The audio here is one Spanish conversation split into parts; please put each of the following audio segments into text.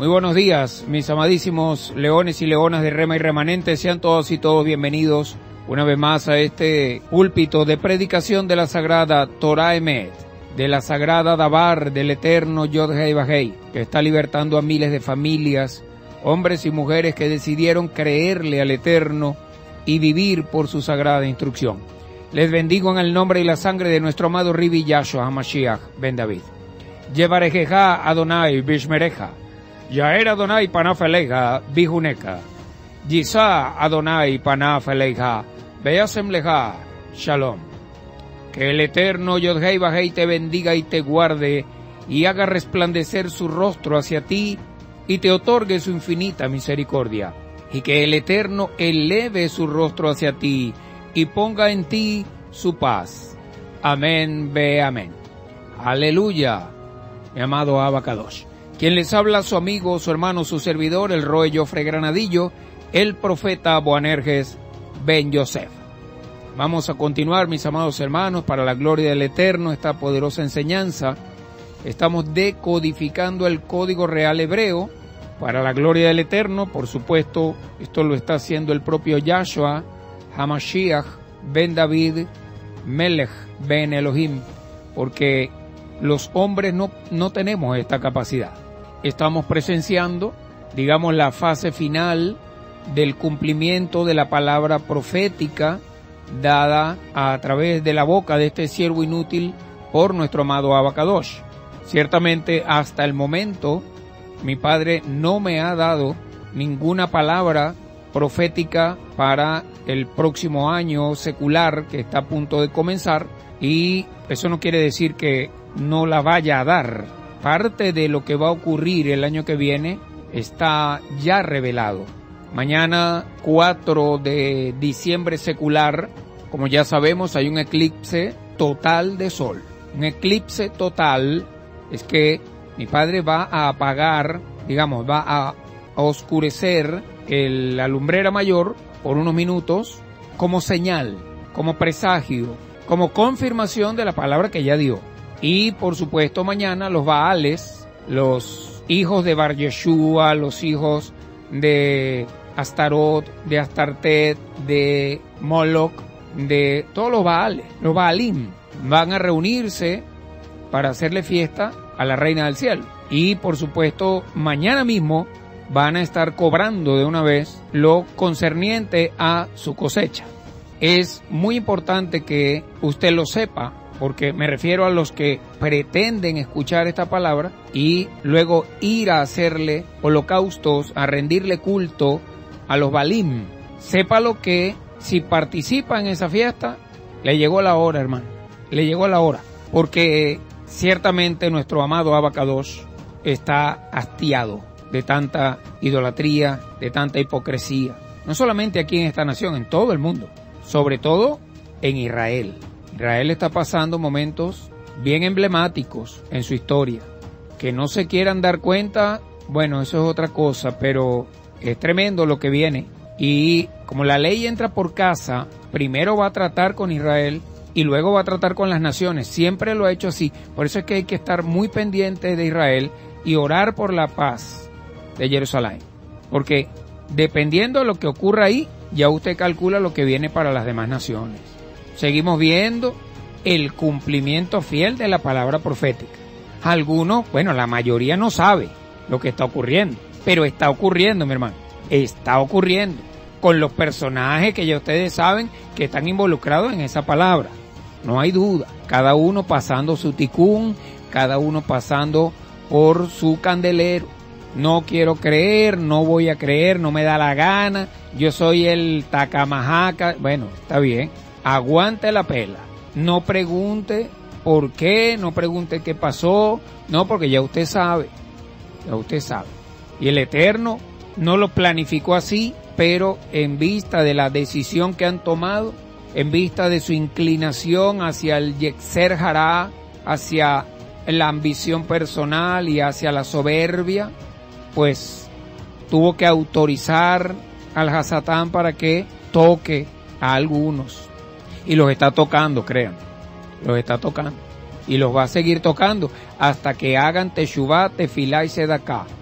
buenos días, mis amadísimos leones y leonas de Rema y Remanente. Sean todos y todos bienvenidos una vez más a este púlpito de predicación de la Sagrada Torah Emet, de la Sagrada Dabar del Eterno Yod-Hei Vah-Hei, que está libertando a miles de familias, hombres y mujeres que decidieron creerle al Eterno y vivir por su sagrada instrucción. Les bendigo en el nombre y la sangre de nuestro amado Ribi Yahshua HaMashiach Ben David. Yevarejeja Adonai Bishmereja, Yaer Adonai Panafeleja Bijuneca, Yisa Adonai Panafeleja, Beasem Leja Shalom. Que el Eterno Yod-Hei Vah-Hei te bendiga y te guarde, y haga resplandecer su rostro hacia ti, y te otorgue su infinita misericordia. Y que el Eterno eleve su rostro hacia ti, y ponga en ti su paz. Amén, ve amén. Aleluya, mi amado Abba Kadosh. Quien les habla, su amigo, su hermano, su servidor, el Roe Jofre Granadillo, el profeta Boanerges Ben Yosef. Vamos a continuar, mis amados hermanos, para la gloria del Eterno, esta poderosa enseñanza. Estamos decodificando el código real hebreo para la gloria del Eterno. Por supuesto, esto lo está haciendo el propio Yahshua HaMashiach Ben David Melech Ben Elohim, porque los hombres no tenemos esta capacidad. Estamos presenciando, digamos, la fase final del cumplimiento de la palabra profética dada a través de la boca de este siervo inútil por nuestro amado Abba Kadosh. Ciertamente, hasta el momento, mi padre no me ha dado ninguna palabra profética para el próximo año secular que está a punto de comenzar, y eso no quiere decir que no la vaya a dar. Parte de lo que va a ocurrir el año que viene está ya revelado. Mañana 4 de diciembre secular, como ya sabemos, hay un eclipse total de sol. Un eclipse total es que mi padre va a apagar, digamos, va a oscurecer la lumbrera mayor por unos minutos como señal, como presagio, como confirmación de la palabra que ya dio. Y por supuesto mañana los Baales, los hijos de Bar Yeshua, los hijos de Astarot, de Astartet, de Moloch, de todos los Baales, los Baalim, van a reunirse para hacerle fiesta a la Reina del Cielo. Y por supuesto mañana mismo van a estar cobrando de una vez lo concerniente a su cosecha. Es muy importante que usted lo sepa, porque me refiero a los que pretenden escuchar esta palabra y luego ir a hacerle holocaustos, a rendirle culto a los Baalim. Sépalo que si participa en esa fiesta, le llegó la hora, hermano. Le llegó la hora. Porque ciertamente nuestro amado Abba Kadosh está hastiado de tanta idolatría, de tanta hipocresía. No solamente aquí en esta nación, en todo el mundo. Sobre todo en Israel. Israel está pasando momentos bien emblemáticos en su historia. Que no se quieran dar cuenta, bueno, eso es otra cosa, pero es tremendo lo que viene. Y como la ley entra por casa, primero va a tratar con Israel y luego va a tratar con las naciones. Siempre lo ha hecho así. Por eso es que hay que estar muy pendiente de Israel y orar por la paz de Jerusalén. Porque dependiendo de lo que ocurra ahí, ya usted calcula lo que viene para las demás naciones. Seguimos viendo el cumplimiento fiel de la palabra profética. Algunos, bueno, la mayoría no sabe lo que está ocurriendo, pero está ocurriendo, mi hermano. Está ocurriendo con los personajes que ya ustedes saben que están involucrados en esa palabra. No hay duda. Cada uno pasando su ticún, cada uno pasando por su candelero. No quiero creer, no voy a creer, no me da la gana. Yo soy el tacamajaca. Bueno, está bien. Aguante la pela. No pregunte por qué, no pregunte qué pasó. No, porque ya usted sabe. Ya usted sabe. Y el Eterno no lo planificó así, pero en vista de la decisión que han tomado, en vista de su inclinación hacia el Yetzer Hará, hacia la ambición personal y hacia la soberbia, pues tuvo que autorizar al Hasatán para que toque a algunos. Y los está tocando, crean. Los está tocando. Y los va a seguir tocando hasta que hagan Teshuvá, Tefilá y Sedaká.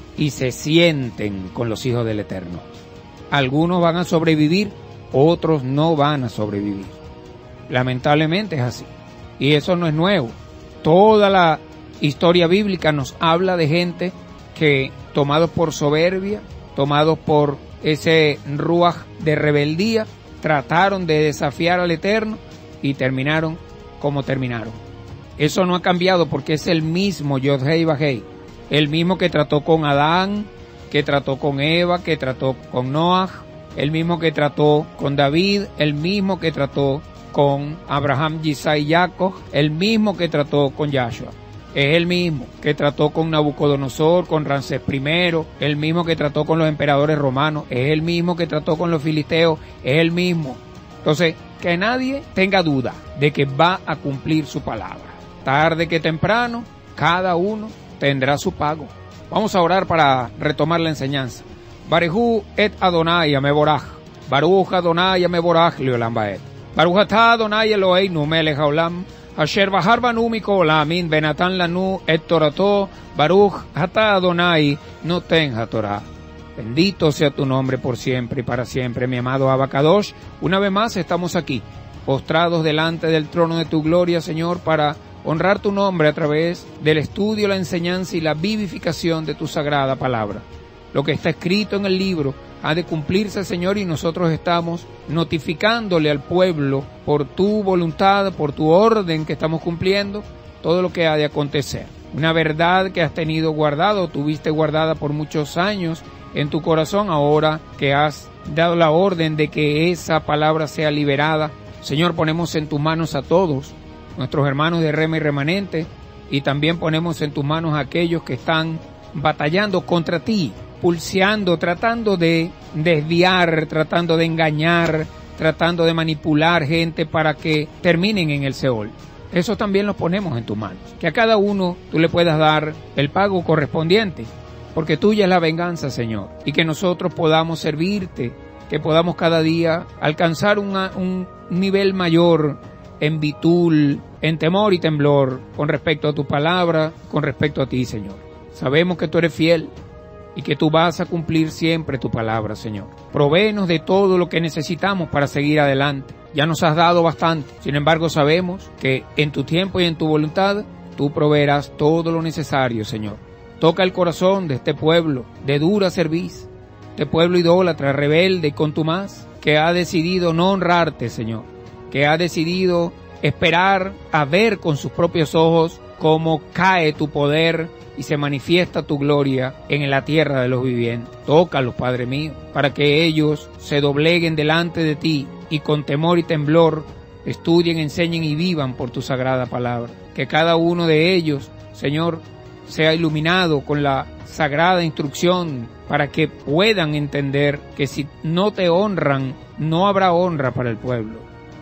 y se sienten con los hijos del Eterno. Algunos van a sobrevivir, otros no van a sobrevivir. Lamentablemente es así. Y eso no es nuevo. Toda la historia bíblica nos habla de gente que, tomados por soberbia, tomados por ese ruaj de rebeldía, trataron de desafiar al Eterno y terminaron como terminaron. Eso no ha cambiado porque es el mismo Yod-Hei Vah-Hei, el mismo que trató con Adán, que trató con Eva, que trató con Noah, el mismo que trató con David, el mismo que trató con Abraham, Isaac y Jacob, el mismo que trató con Yahshua. Es el mismo que trató con Nabucodonosor, con Ramsés I, el mismo que trató con los emperadores romanos, es el mismo que trató con los filisteos, es el mismo. Entonces, que nadie tenga duda de que va a cumplir su palabra. Tarde que temprano, cada uno tendrá su pago. Vamos a orar para retomar la enseñanza. Barehu et Adonai ameborach, Baruch Adonai ameborach leolam baed. Baruch atah Adonai Eloheinu melech haolam, Asher bahar banu mikol ha'amin venatan lanu et torato, Baruch atah Adonai noten hatorah. Bendito sea tu nombre por siempre y para siempre, mi amado Abacadosh. Una vez más estamos aquí, postrados delante del trono de tu gloria, Señor, para honrar tu nombre a través del estudio, la enseñanza y la vivificación de tu sagrada palabra. Lo que está escrito en el libro ha de cumplirse, Señor, y nosotros estamos notificándole al pueblo por tu voluntad, por tu orden que estamos cumpliendo, todo lo que ha de acontecer. Una verdad que has tenido guardado, tuviste guardada por muchos años en tu corazón, ahora que has dado la orden de que esa palabra sea liberada. Señor, ponemos en tus manos a todos nuestros hermanos de Rema y Remanente, y también ponemos en tus manos a aquellos que están batallando contra ti, pulseando, tratando de desviar, tratando de engañar, tratando de manipular gente para que terminen en el Seol. Eso también los ponemos en tus manos. Que a cada uno tú le puedas dar el pago correspondiente, porque tuya es la venganza, Señor, y que nosotros podamos servirte, que podamos cada día alcanzar un nivel mayor en bitul, en temor y temblor, con respecto a tu palabra, con respecto a ti, Señor. Sabemos que tú eres fiel y que tú vas a cumplir siempre tu palabra, Señor. Provéenos de todo lo que necesitamos para seguir adelante. Ya nos has dado bastante. Sin embargo, sabemos que en tu tiempo y en tu voluntad, tú proveerás todo lo necesario, Señor. Toca el corazón de este pueblo de dura cerviz, este pueblo idólatra, rebelde y contumaz, que ha decidido no honrarte, Señor, que ha decidido esperar a ver con sus propios ojos cómo cae tu poder y se manifiesta tu gloria en la tierra de los vivientes. Tócalos, Padre mío, para que ellos se dobleguen delante de ti y con temor y temblor estudien, enseñen y vivan por tu sagrada palabra. Que cada uno de ellos, Señor, sea iluminado con la sagrada instrucción para que puedan entender que si no te honran, no habrá honra para el pueblo.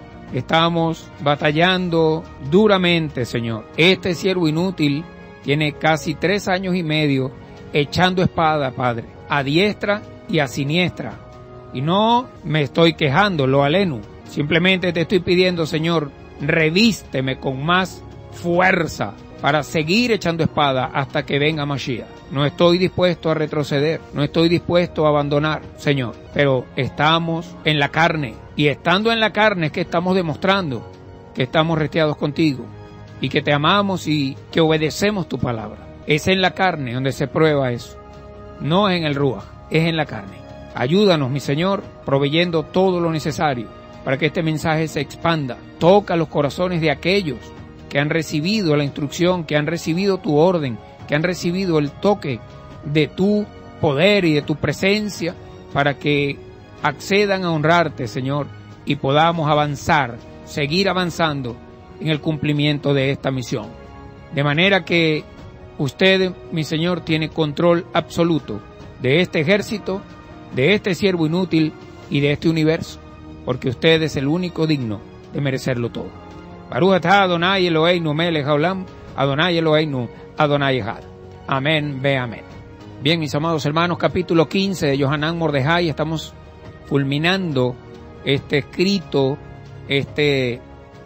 Estamos batallando duramente, Señor. Este siervo inútil tiene casi 3 años y medio echando espada, Padre, a diestra y a siniestra. Y no me estoy quejando, lo aleno. Simplemente te estoy pidiendo, Señor, revísteme con más fuerza para seguir echando espada hasta que venga Mashiach. No estoy dispuesto a retroceder, no estoy dispuesto a abandonar, Señor, pero estamos en la carne, y estando en la carne es que estamos demostrando que estamos resteados contigo, y que te amamos y que obedecemos tu palabra. Es en la carne donde se prueba eso, no es en el ruaj, es en la carne. Ayúdanos, mi Señor, proveyendo todo lo necesario para que este mensaje se expanda. Toca los corazones de aquellos que han recibido la instrucción, que han recibido tu orden, que han recibido el toque de tu poder y de tu presencia, para que accedan a honrarte, Señor, y podamos avanzar, seguir avanzando en el cumplimiento de esta misión. De manera que usted, mi Señor, tiene control absoluto de este ejército, de este siervo inútil y de este universo, porque usted es el único digno de merecerlo todo. Baruch atah Adonai Eloheinu melech haolam, Adonai Eloheinu, Adonai Echad. Amén, ve amén. Bien, mis amados hermanos, capítulo 15 de Yohanan Mordejai. Estamos culminando este escrito, este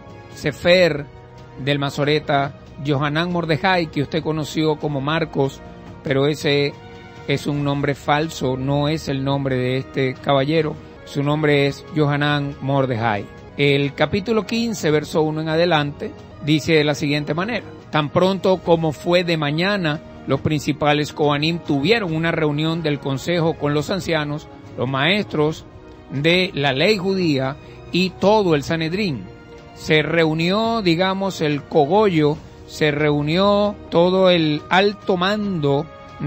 sefer del masoreta Yohanan Mordejai, que usted conoció como Marcos, pero ese es un nombre falso, no es el nombre de este caballero. Su nombre es Johanan Mordejai. El capítulo 15, verso 1 en adelante, dice de la siguiente manera: tan pronto como fue de mañana, los principales Kohanim tuvieron una reunión del consejo con los ancianos, los maestros de la ley judía y todo el Sanedrín. Se reunió, el cogollo, se reunió todo el alto mando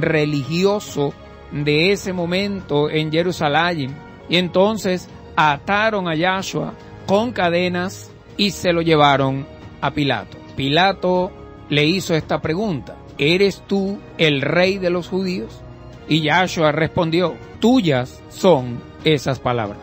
religioso de ese momento en Jerusalén, y entonces ataron a Yahshua con cadenas y se lo llevaron a Pilato. Pilato le hizo esta pregunta: ¿eres tú el rey de los judíos? Y Yahshua respondió: tuyas son esas palabras.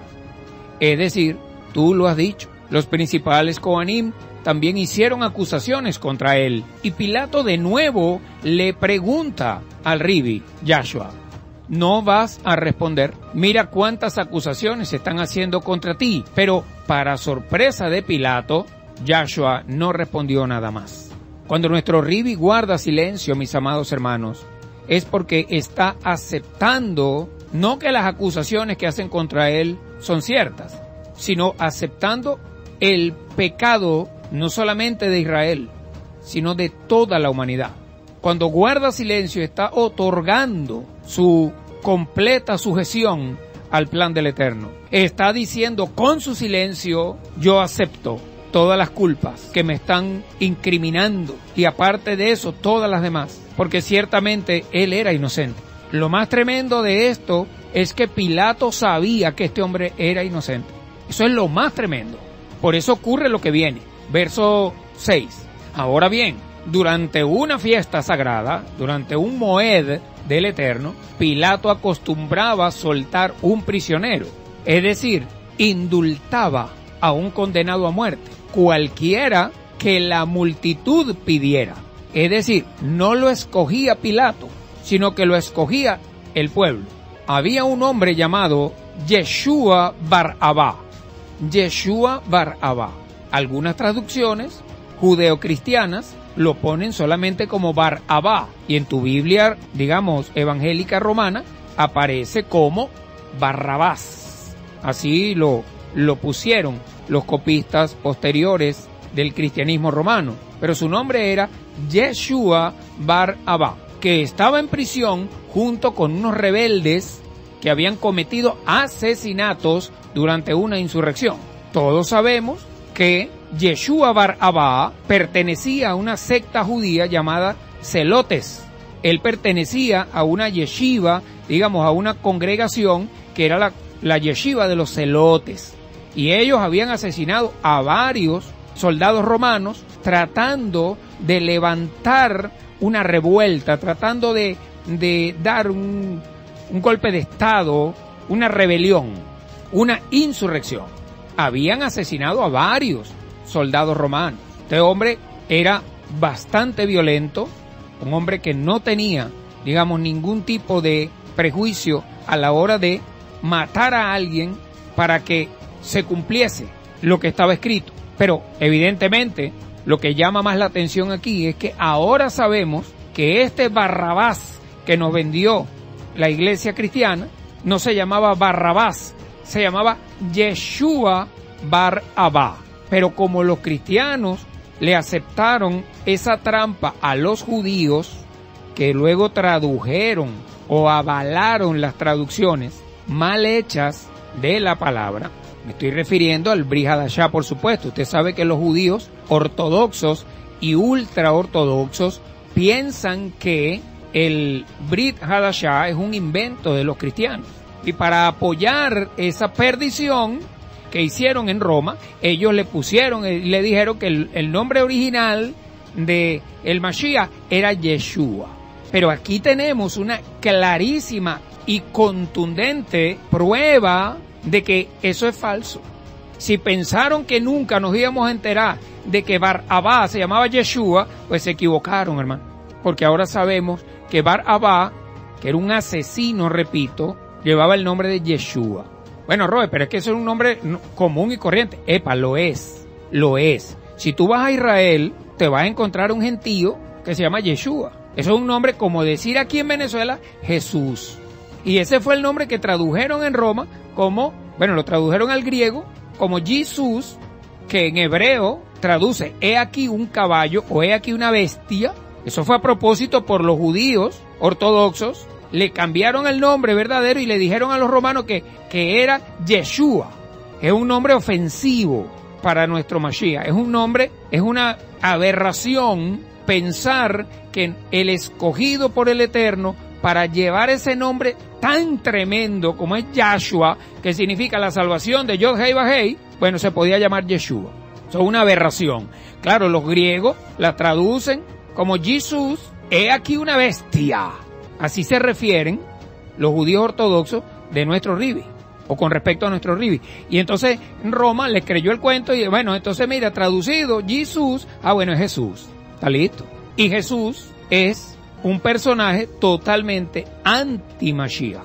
Es decir, tú lo has dicho. Los principales Kohanim también hicieron acusaciones contra él. Y Pilato de nuevo le pregunta al Ribi, Yahshua: ¿no vas a responder? Mira cuántas acusaciones se están haciendo contra ti. Pero para sorpresa de Pilato, Yahshua no respondió nada más. Cuando nuestro Ribi guarda silencio, mis amados hermanos, es porque está aceptando no que las acusaciones que hacen contra él son ciertas, sino aceptando el pecado no solamente de Israel, sino de toda la humanidad. Cuando guarda silencio, está otorgando su completa sujeción al plan del Eterno. Está diciendo con su silencio: yo acepto todas las culpas que me están incriminando, y aparte de eso todas las demás, porque ciertamente él era inocente. Lo más tremendo de esto es que Pilato sabía que este hombre era inocente. Eso es lo más tremendo. Por eso ocurre lo que viene. Verso 6. Ahora bien, durante una fiesta sagrada, durante un moed del Eterno, Pilato acostumbraba a soltar un prisionero, es decir, indultaba a un condenado a muerte, cualquiera que la multitud pidiera. Es decir, no lo escogía Pilato, sino que lo escogía el pueblo. Había un hombre llamado Yeshua bar Abba. Yeshua bar Abba. Algunas traducciones judeocristianas lo ponen solamente como bar Abba, y en tu Biblia, evangélica romana, aparece como Barrabás. Así lo pusieron los copistas posteriores del cristianismo romano, pero su nombre era Yeshua bar Abba, que estaba en prisión junto con unos rebeldes que habían cometido asesinatos durante una insurrección. Todos sabemos que Yeshua bar Abba pertenecía a una secta judía llamada Zelotes. Él pertenecía a una yeshiva, a una congregación que era la yeshiva de los Zelotes. Y ellos habían asesinado a varios soldados romanos tratando de levantar una revuelta, tratando de dar un golpe de estado, una rebelión, una insurrección. Habían asesinado a varios soldados romanos. Este hombre era bastante violento, un hombre que no tenía, ningún tipo de prejuicio a la hora de matar a alguien para que se cumpliese lo que estaba escrito. Pero evidentemente lo que llama más la atención aquí es que ahora sabemos que este Barrabás que nos vendió la iglesia cristiana no se llamaba Barrabás, se llamaba Yeshua bar Abba. Pero como los cristianos le aceptaron esa trampa a los judíos, que luego tradujeron o avalaron las traducciones mal hechas de la palabra, me estoy refiriendo al Brit Hadashah, por supuesto. Usted sabe que los judíos ortodoxos y ultraortodoxos piensan que el Brit Hadashah es un invento de los cristianos. Y para apoyar esa perdición que hicieron en Roma, ellos le pusieron y le dijeron que el nombre original de el Mashiach era Yeshua. Pero aquí tenemos una clarísima y contundente prueba de que eso es falso. Si pensaron que nunca nos íbamos a enterar de que Bar Abba se llamaba Yeshua, pues se equivocaron, hermano. Porque ahora sabemos que Bar Abba, que era un asesino, repito, llevaba el nombre de Yeshua. Bueno, Roe, pero es que eso es un nombre común y corriente. Epa, lo es. Si tú vas a Israel, te vas a encontrar un gentío que se llama Yeshua. Eso es un nombre, como decir aquí en Venezuela, Jesús. Y ese fue el nombre que tradujeron en Roma como, bueno, lo tradujeron al griego como Jesús, que en hebreo traduce, he aquí un caballo o he aquí una bestia. Eso fue a propósito por los judíos ortodoxos. Le cambiaron el nombre verdadero y le dijeron a los romanos que era Yeshua. Es un nombre ofensivo para nuestro Mashiach. Es un nombre, es una aberración pensar que el escogido por el Eterno para llevar ese nombre tan tremendo como es Yahshua, que significa la salvación de Yod Hei Vahei, bueno, se podía llamar Yeshua. Eso es una aberración. Claro, los griegos la traducen como Jesús, he aquí una bestia. Así se refieren los judíos ortodoxos de nuestro Ribi, o con respecto a nuestro Ribi. Y entonces Roma les creyó el cuento y bueno, entonces mira, traducido, Jesús, bueno, es Jesús. Está listo. Y Jesús es un personaje totalmente anti-Mashiach.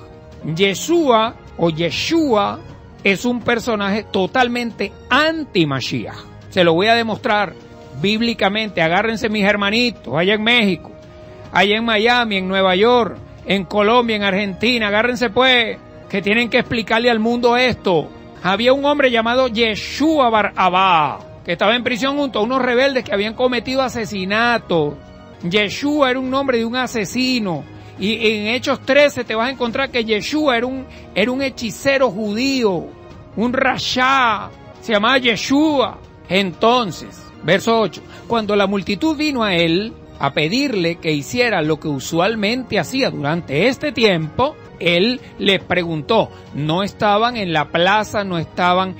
Yeshua o Yeshua es un personaje totalmente anti-Mashiach. Se lo voy a demostrar bíblicamente. Agárrense mis hermanitos allá en México, allá en Miami, en Nueva York, en Colombia, en Argentina. Agárrense pues, que tienen que explicarle al mundo esto. Había un hombre llamado Yeshua Bar Abba, que estaba en prisión junto a unos rebeldes que habían cometido asesinato. Yeshua era un nombre de un asesino. Y en Hechos 13 te vas a encontrar que Yeshua era un hechicero judío, un rasha, se llamaba Yeshua. Entonces, verso 8, cuando la multitud vino a él a pedirle que hiciera lo que usualmente hacía durante este tiempo, él les preguntó. No estaban en la plaza, no estaban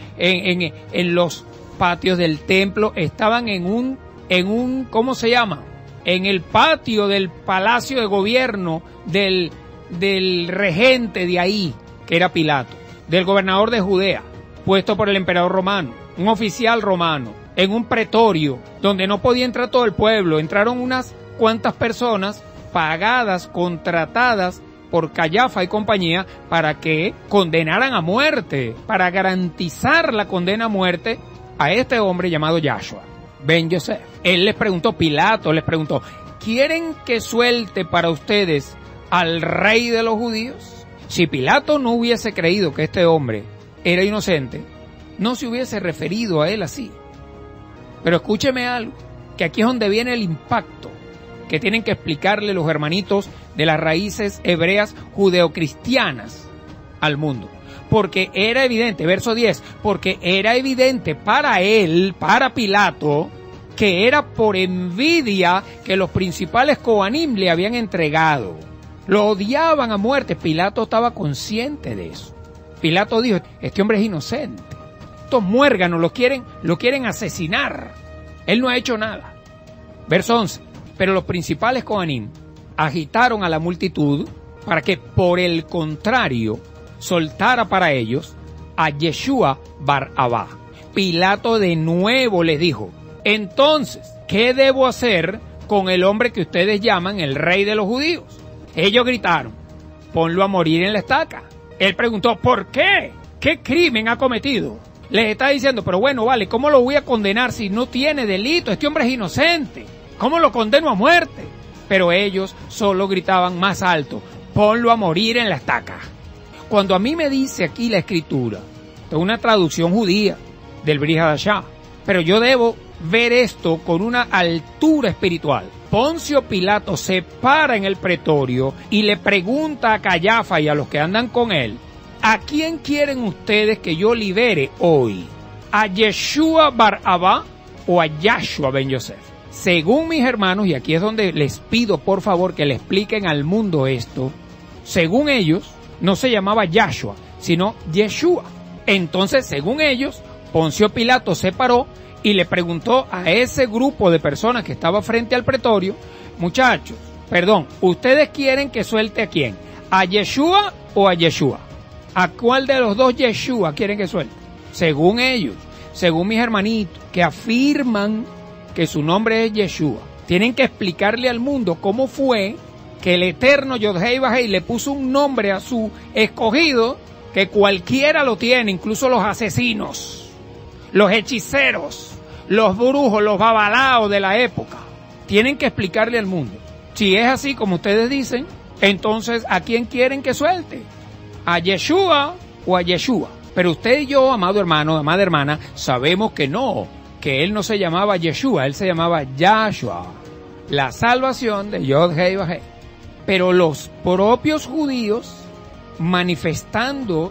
en los patios del templo, estaban en un, ¿cómo se llama? En el patio del palacio de gobierno del regente de ahí, que era Pilato, del gobernador de Judea, puesto por el emperador romano, un oficial romano, en un pretorio, donde no podía entrar todo el pueblo. Entraron unas cuantas personas pagadas, contratadas por Cayafa y compañía para que condenaran a muerte, para garantizar la condena a muerte a este hombre llamado Yahshua ben Yosef. Él les preguntó, Pilato les preguntó, ¿quieren que suelte para ustedes al rey de los judíos? Si Pilato no hubiese creído que este hombre era inocente, no se hubiese referido a él así. Pero escúcheme algo, que aquí es donde viene el impacto que tienen que explicarle los hermanitos de las raíces hebreas judeocristianas al mundo. Porque era evidente, verso 10, porque era evidente para él, para Pilato, que era por envidia que los principales Coanim le habían entregado. Lo odiaban a muerte. Pilato estaba consciente de eso. Pilato dijo, este hombre es inocente. Estos muérganos lo quieren asesinar. Él no ha hecho nada. Verso 11, pero los principales Coanim agitaron a la multitud para que, por el contrario, soltara para ellos a Yeshua Bar Abba. Pilato de nuevo les dijo, entonces, ¿qué debo hacer con el hombre que ustedes llaman el rey de los judíos? Ellos gritaron, ponlo a morir en la estaca. Él preguntó, ¿por qué? ¿Qué crimen ha cometido? Les está diciendo, pero bueno, vale, ¿cómo lo voy a condenar si no tiene delito? Este hombre es inocente. ¿Cómo lo condeno a muerte? Pero ellos solo gritaban más alto, ponlo a morir en la estaca. Cuando a mí me dice aquí la escritura, es una traducción judía del Brit Hadashah, pero yo debo ver esto con una altura espiritual. Poncio Pilato se para en el pretorio y le pregunta a Cayafa y a los que andan con él, ¿a quién quieren ustedes que yo libere hoy? ¿A Yeshua Bar Abba o a Yahshua ben Yosef? Según mis hermanos, y aquí es donde les pido por favor que le expliquen al mundo esto, según ellos, no se llamaba Yahshua, sino Yeshua. Entonces, según ellos, Poncio Pilato se paró y le preguntó a ese grupo de personas que estaba frente al pretorio, muchachos, ¿ustedes quieren que suelte a quién? ¿A Yeshua o a Yeshua? ¿A cuál de los dos Yeshua quieren que suelte? Según ellos, según mis hermanitos, que afirman que su nombre es Yeshua, tienen que explicarle al mundo cómo fue que el eterno Yod Hei Vahei le puso un nombre a su escogido que cualquiera lo tiene, incluso los asesinos, los hechiceros, los brujos, los babalaos de la época. Tienen que explicarle al mundo Si es así como ustedes dicen, entonces ¿a quién quieren que suelte? ¿A Yeshua o a Yeshua? Pero usted y yo, amado hermano, amada hermana, sabemos que no, que él no se llamaba Yeshua, él se llamaba Yahshua, la salvación de Yod Hei Vah Hei. Pero los propios judíos, manifestando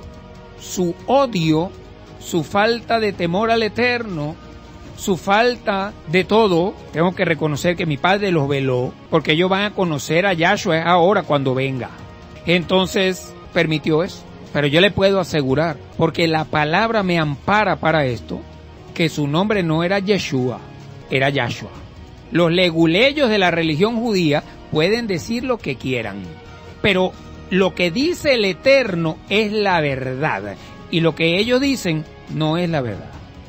su odio, su falta de temor al Eterno, su falta de todo, tengo que reconocer que mi padre los veló, porque ellos van a conocer a Yahshua ahora cuando venga. Entonces, permitió eso. Pero yo le puedo asegurar, porque la palabra me ampara para esto, que su nombre no era Yeshua, era Yahshua. Los leguleyos de la religión judía pueden decir lo que quieran, pero lo que dice el Eterno es la verdad, y lo que ellos dicen no es la verdad.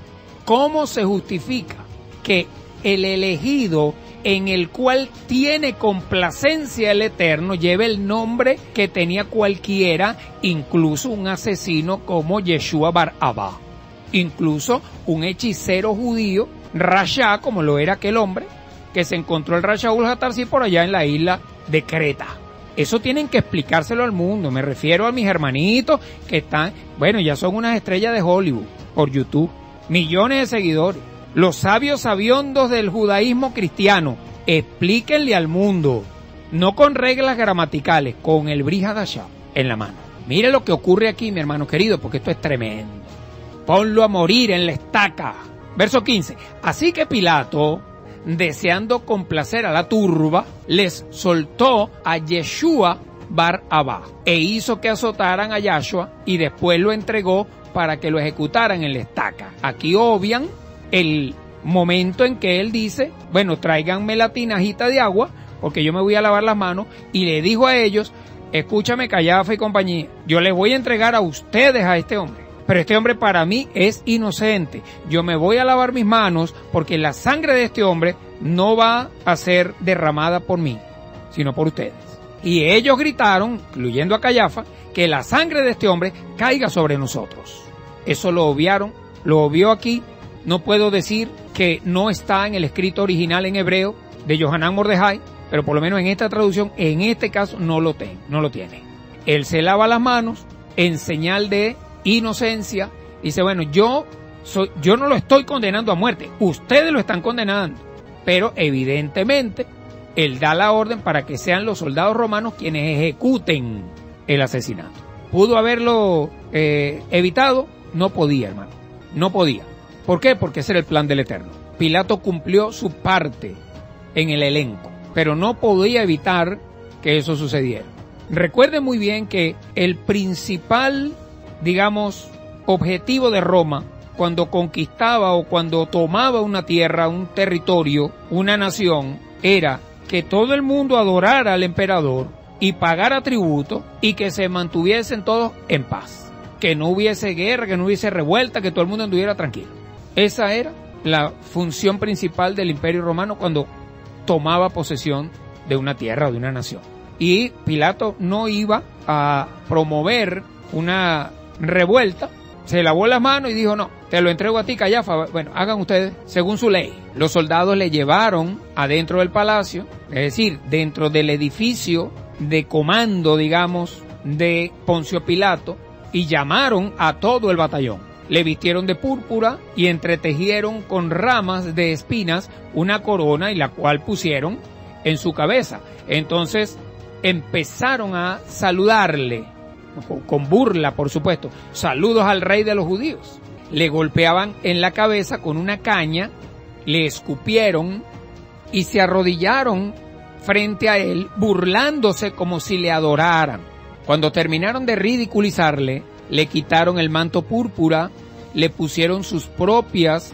¿Cómo se justifica que el elegido en el cual tiene complacencia el Eterno lleve el nombre que tenía cualquiera, incluso un asesino como Yeshua Bar Abba, incluso un hechicero judío, Rasha, como lo era aquel hombre, que se encontró el Rashaul Hatarsi por allá en la isla de Creta? Eso tienen que explicárselo al mundo. Me refiero a mis hermanitos que están, bueno, ya son unas estrellas de Hollywood por YouTube, millones de seguidores. Los sabios sabiondos del judaísmo cristiano, explíquenle al mundo, no con reglas gramaticales, con el Brit Hadashah en la mano. Mire lo que ocurre aquí, mi hermano querido, porque esto es tremendo. Ponlo a morir en la estaca. Verso 15. Así que Pilato, deseando complacer a la turba, les soltó a Yeshua Bar Abba e hizo que azotaran a Yahshua y después lo entregó para que lo ejecutaran en la estaca. Aquí obvian el momento en que él dice, bueno, tráiganme la tinajita de agua porque yo me voy a lavar las manos, y le dijo a ellos, escúchame Cayafa y compañía, yo les voy a entregar a ustedes a este hombre, pero este hombre para mí es inocente, yo me voy a lavar mis manos porque la sangre de este hombre no va a ser derramada por mí, sino por ustedes. Y ellos gritaron, incluyendo a Cayafa, que la sangre de este hombre caiga sobre nosotros. Eso lo obviaron, lo obvió aquí. No puedo decir que no está en el escrito original en hebreo de Yohanan Mordejai, pero por lo menos en esta traducción, en este caso, no lo tiene. Él se lava las manos en señal de inocencia. Dice, bueno, yo no lo estoy condenando a muerte, ustedes lo están condenando. Pero evidentemente, él da la orden para que sean los soldados romanos quienes ejecuten el asesinato. ¿Pudo haberlo evitado? No podía, hermano, no podía. ¿Por qué? Porque ese era el plan del Eterno. Pilato cumplió su parte en el elenco, pero no podía evitar que eso sucediera. Recuerden muy bien que el principal, digamos, objetivo de Roma, cuando conquistaba o cuando tomaba una tierra, un territorio, una nación, era que todo el mundo adorara al emperador y pagara tributo y que se mantuviesen todos en paz. Que no hubiese guerra, que no hubiese revuelta, que todo el mundo anduviera tranquilo. Esa era la función principal del Imperio Romano cuando tomaba posesión de una tierra o de una nación. Y Pilato no iba a promover una revuelta, se lavó las manos y dijo, no, te lo entrego a ti, Cayafa, bueno, hagan ustedes según su ley. Los soldados le llevaron adentro del palacio, es decir, dentro del edificio de comando, digamos, de Poncio Pilato, y llamaron a todo el batallón. Le vistieron de púrpura y entretejieron con ramas de espinas una corona y la cual pusieron en su cabeza. Entonces empezaron a saludarle, con burla por supuesto, saludos al rey de los judíos. Le golpeaban en la cabeza con una caña, le escupieron y se arrodillaron frente a él, burlándose como si le adoraran. Cuando terminaron de ridiculizarle, le quitaron el manto púrpura, le pusieron sus propias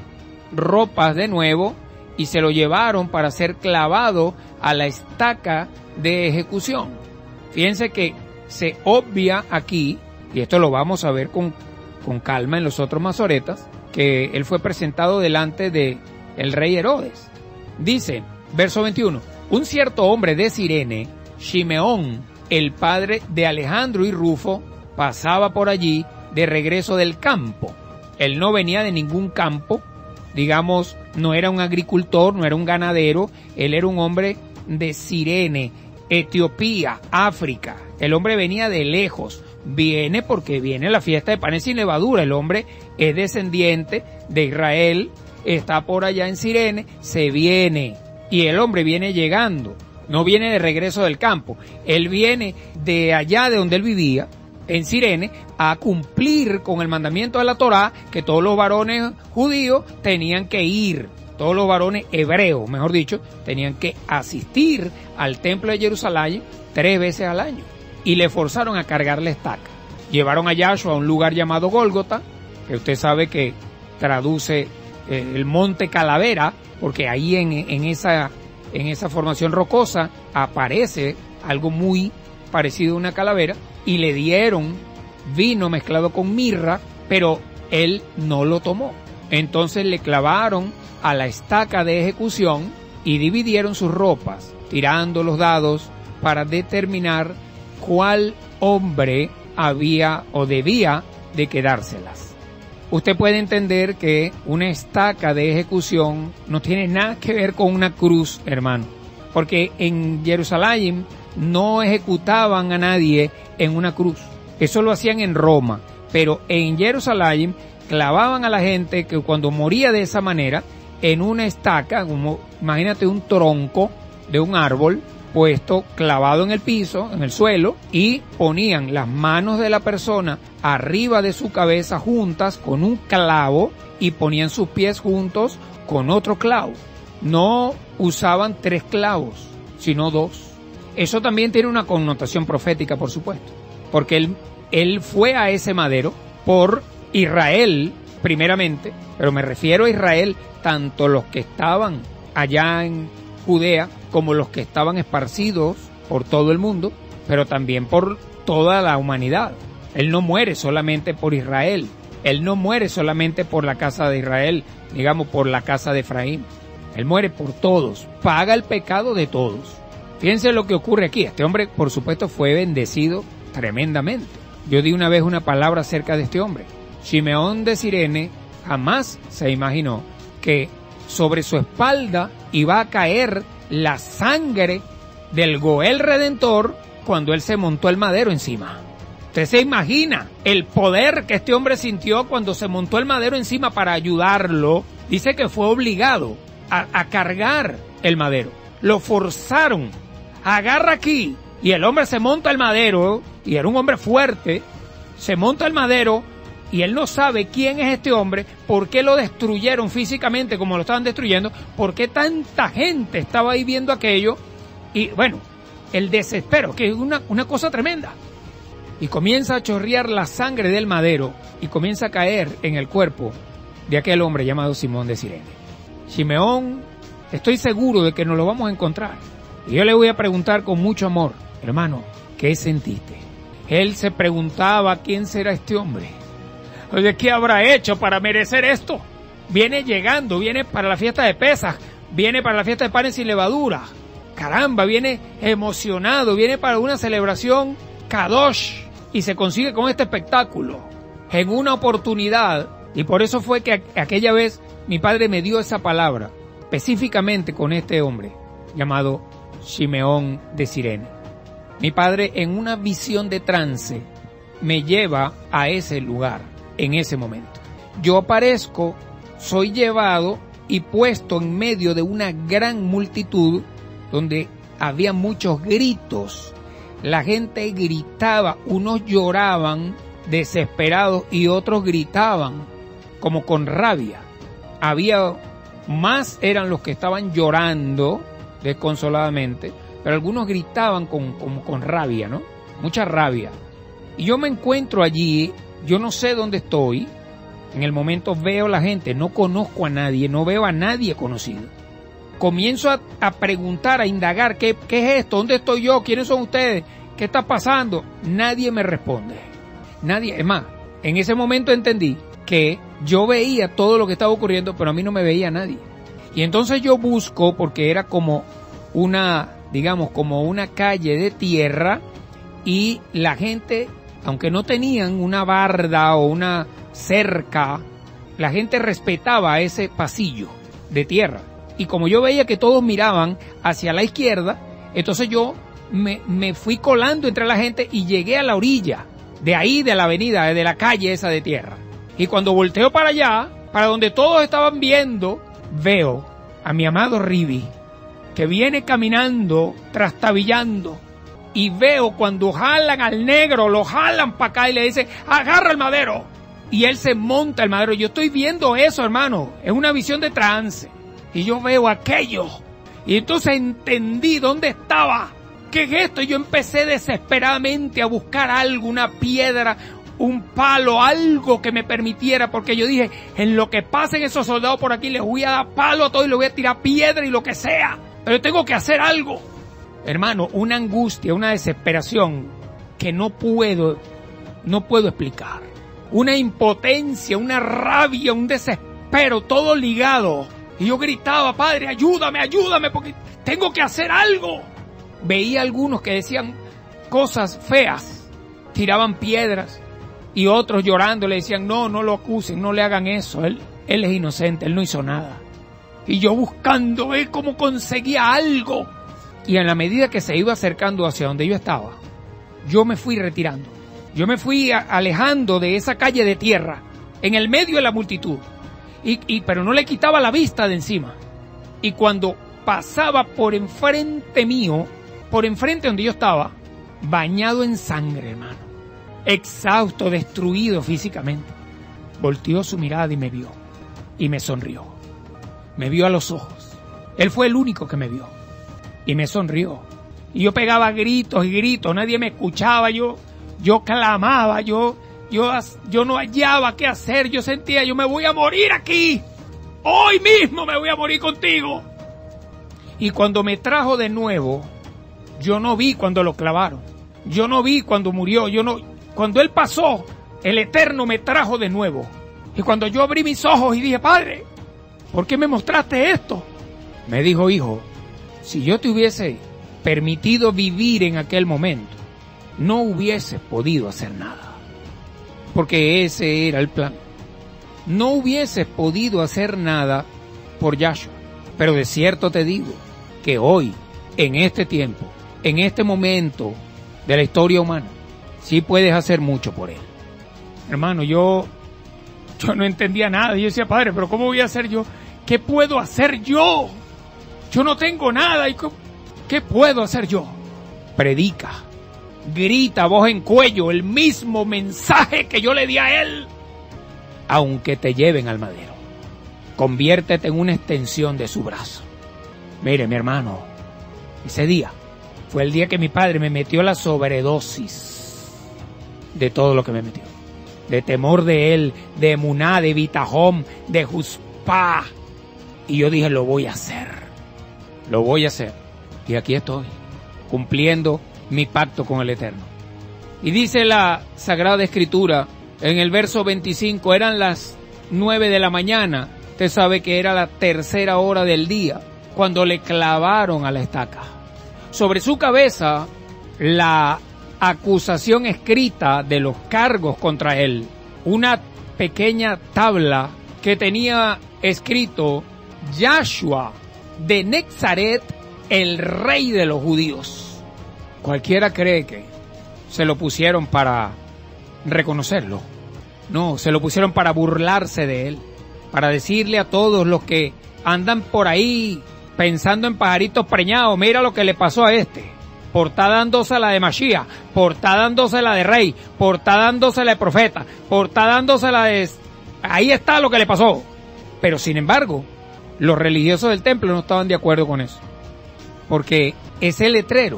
ropas de nuevo y se lo llevaron para ser clavado a la estaca de ejecución. Fíjense que se obvia aquí, y esto lo vamos a ver con calma en los otros masoretas, que él fue presentado delante de el rey Herodes. Dice, verso 21, un cierto hombre de Cirene, Shimeón, el padre de Alejandro y Rufo, pasaba por allí de regreso del campo. Él no venía de ningún campo, digamos, no era un agricultor, no era un ganadero, él era un hombre de Cirene, Etiopía, África. El hombre venía de lejos. Viene porque viene la fiesta de panes sin levadura. El hombre es descendiente de Israel, está por allá en Cirene, se viene. Y el hombre viene llegando. No viene de regreso del campo. Él viene de allá de donde él vivía, en Cirene, a cumplir con el mandamiento de la Torá, que todos los varones judíos tenían que ir. Todos los varones hebreos, mejor dicho, tenían que asistir al templo de Jerusalén 3 veces al año. Y le forzaron a cargar la estaca. Llevaron a Yahshua a un lugar llamado Gólgota, que usted sabe que traduce el monte Calavera, porque ahí en esa formación rocosa aparece algo muy parecido a una calavera, y le dieron vino mezclado con mirra, pero él no lo tomó. Entonces le clavaron a la estaca de ejecución y dividieron sus ropas, tirando los dados para determinar cuál hombre había o debía de quedárselas. Usted puede entender que una estaca de ejecución no tiene nada que ver con una cruz, hermano, porque en Jerusalén no ejecutaban a nadie en una cruz. Eso lo hacían en Roma, pero en Jerusalén clavaban a la gente que cuando moría de esa manera en una estaca, como imagínate un tronco de un árbol puesto clavado en el piso, en el suelo, y ponían las manos de la persona arriba de su cabeza juntas con un clavo y ponían sus pies juntos con otro clavo. No usaban 3 clavos, sino 2. Eso también tiene una connotación profética, por supuesto, porque él fue a ese madero por Israel primeramente, pero me refiero a Israel, tanto los que estaban allá en Judea como los que estaban esparcidos por todo el mundo, pero también por toda la humanidad. Él no muere solamente por Israel, él no muere solamente por la casa de Israel, digamos por la casa de Efraín, él muere por todos, paga el pecado de todos. Fíjense lo que ocurre aquí. Este hombre, por supuesto, fue bendecido tremendamente. Yo di una vez una palabra acerca de este hombre. Simeón de Cirene jamás se imaginó que sobre su espalda iba a caer la sangre del Goel Redentor cuando él se montó el madero encima. Usted se imagina el poder que este hombre sintió cuando se montó el madero encima para ayudarlo. Dice que fue obligado a cargar el madero. Lo forzaron. Agarra aquí. Y el hombre se monta el madero, y era un hombre fuerte, se monta el madero, y él no sabe quién es este hombre, por qué lo destruyeron físicamente como lo estaban destruyendo, por qué tanta gente estaba ahí viendo aquello, y bueno, el desespero, que es una cosa tremenda. Y comienza a chorrear la sangre del madero, y comienza a caer en el cuerpo de aquel hombre llamado Simón de Cirene. Simeón, estoy seguro de que nos lo vamos a encontrar. Y yo le voy a preguntar con mucho amor, hermano, ¿qué sentiste? Él se preguntaba, ¿quién será este hombre? Oye, ¿qué habrá hecho para merecer esto? Viene llegando, viene para la fiesta de Pesaj, viene para la fiesta de panes sin levadura. Caramba, viene emocionado, viene para una celebración Kadosh y se consigue con este espectáculo en una oportunidad. Y por eso fue que aquella vez mi padre me dio esa palabra, específicamente con este hombre llamado Simeón de Cirene. Mi padre, en una visión de trance, me lleva a ese lugar, en ese momento. Yo aparezco, soy llevado y puesto en medio de una gran multitud donde había muchos gritos. La gente gritaba, unos lloraban desesperados y otros gritaban como con rabia. Había más, eran los que estaban llorando desconsoladamente, pero algunos gritaban con rabia, ¿no? Mucha rabia. Y yo me encuentro allí, yo no sé dónde estoy, en el momento veo a la gente, no conozco a nadie, no veo a nadie conocido. Comienzo a preguntar, a indagar, ¿qué es esto? ¿Dónde estoy yo? ¿Quiénes son ustedes? ¿Qué está pasando? Nadie me responde. Nadie, es más, en ese momento entendí que yo veía todo lo que estaba ocurriendo, pero a mí no me veía nadie. Y entonces yo busco, porque era como una, digamos, como una calle de tierra, y la gente, aunque no tenían una barda o una cerca, la gente respetaba ese pasillo de tierra. Y como yo veía que todos miraban hacia la izquierda, entonces yo me fui colando entre la gente y llegué a la orilla de ahí, de la avenida, de la calle esa de tierra. Y cuando volteo para allá, para donde todos estaban viendo, veo a mi amado Rivi, que viene caminando, trastabillando, y veo cuando jalan al negro, lo jalan para acá y le dicen, agarra el madero. Y él se monta el madero. Yo estoy viendo eso, hermano. Es una visión de trance. Y yo veo aquello. Y entonces entendí dónde estaba. ¿Qué es esto? Y yo empecé desesperadamente a buscar algo, una piedra, un palo, algo que me permitiera, porque yo dije, en lo que pasen esos soldados por aquí, les voy a dar palo a todos y les voy a tirar piedra y lo que sea. Pero yo tengo que hacer algo. Hermano, una angustia, una desesperación que no puedo explicar. Una impotencia, una rabia, un desespero, todo ligado. Y yo gritaba, Padre, ayúdame, ayúdame, porque tengo que hacer algo. Veía algunos que decían cosas feas, tiraban piedras, y otros llorando le decían, no lo acusen, no le hagan eso, él es inocente, él no hizo nada. Y yo buscando ver cómo conseguía algo. Y en la medida que se iba acercando hacia donde yo estaba, yo me fui retirando. Yo me fui alejando de esa calle de tierra, en el medio de la multitud. Pero no le quitaba la vista de encima. Y cuando pasaba por enfrente mío, por enfrente donde yo estaba, bañado en sangre, hermano, exhausto, destruido físicamente, volteó su mirada y me vio. Y me sonrió. Me vio a los ojos. Él fue el único que me vio. Y me sonrió. Y yo pegaba gritos y gritos, nadie me escuchaba, yo clamaba, yo no hallaba qué hacer, yo sentía, yo me voy a morir aquí, hoy mismo me voy a morir contigo. Y cuando me trajo de nuevo, yo no vi cuando lo clavaron, yo no vi cuando murió, cuando él pasó, el Eterno me trajo de nuevo. Y cuando yo abrí mis ojos y dije, Padre, ¿por qué me mostraste esto? Me dijo, hijo, si yo te hubiese permitido vivir en aquel momento, no hubieses podido hacer nada. Porque ese era el plan. No hubieses podido hacer nada por Yahshua. Pero de cierto te digo que hoy, en este tiempo, en este momento de la historia humana, sí puedes hacer mucho por él. Hermano, yo no entendía nada. Yo decía, Padre, pero ¿cómo voy a hacer yo? ¿Qué puedo hacer yo? Yo no tengo nada. ¿Qué puedo hacer yo? Predica. Grita a voz en cuello el mismo mensaje que yo le di a él. Aunque te lleven al madero, conviértete en una extensión de su brazo. Mire, mi hermano, ese día fue el día que mi padre me metió la sobredosis de todo lo que me metió. De temor de él, de emuná, de bitajón, de juspá. Y yo dije, lo voy a hacer. Lo voy a hacer. Y aquí estoy, cumpliendo mi pacto con el Eterno. Y dice la Sagrada Escritura, en el verso 25, eran las 9 de la mañana. Usted sabe que era la tercera hora del día, cuando le clavaron a la estaca. Sobre su cabeza, la acusación escrita de los cargos contra él. Una pequeña tabla que tenía escrito, Yahshua de Nazaret, el rey de los judíos. Cualquiera cree que se lo pusieron para reconocerlo. No, se lo pusieron para burlarse de él, para decirle a todos los que andan por ahí pensando en pajaritos preñados, mira lo que le pasó a este, por estar dándosela de Mashiach, por estar dándosela de rey, por estar dándosela de profeta, por estar dándosela de... Ahí está lo que le pasó. Pero sin embargo, los religiosos del templo no estaban de acuerdo con eso, porque ese letrero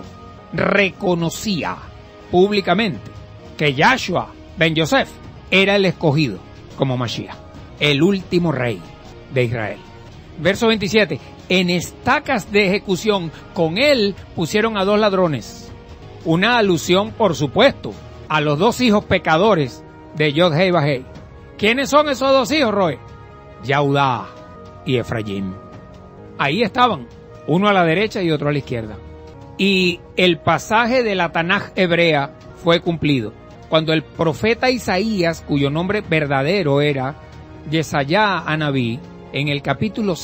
reconocía públicamente que Yahshua ben Yosef era el escogido como Mashiach, el último rey de Israel. Verso 27, en estacas de ejecución con él pusieron a 2 ladrones. Una alusión, por supuesto, a los 2 hijos pecadores de Yod-Hei Vah-Hei. ¿Quiénes son esos 2 hijos, Roe? Yahudá y Efraín. Ahí estaban, uno a la derecha y otro a la izquierda. Y el pasaje de la Tanaj hebrea fue cumplido, cuando el profeta Isaías, cuyo nombre verdadero era Yesayá Anabí, en el capítulo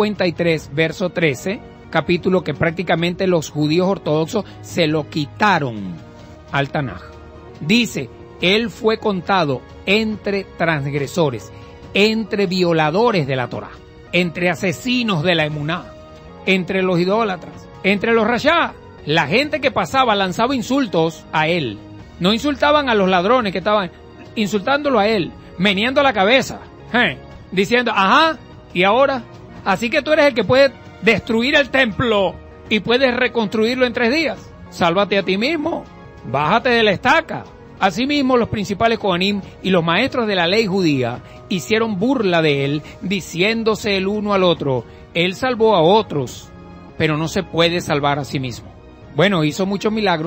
53, verso 13, capítulo que prácticamente los judíos ortodoxos se lo quitaron al Tanaj. Dice, él fue contado entre transgresores, entre violadores de la Torá, entre asesinos de la emuná, entre los idólatras, entre los rashá. La gente que pasaba lanzaba insultos a él. No insultaban a los ladrones que estaban insultándolo a él, meneando la cabeza, diciendo, ajá, ¿y ahora? Así que tú eres el que puede destruir el templo y puedes reconstruirlo en 3 días. Sálvate a ti mismo, bájate de la estaca. Asimismo, los principales Kohanim y los maestros de la ley judía hicieron burla de él, diciéndose el uno al otro, él salvó a otros, pero no se puede salvar a sí mismo. Bueno, hizo muchos milagros,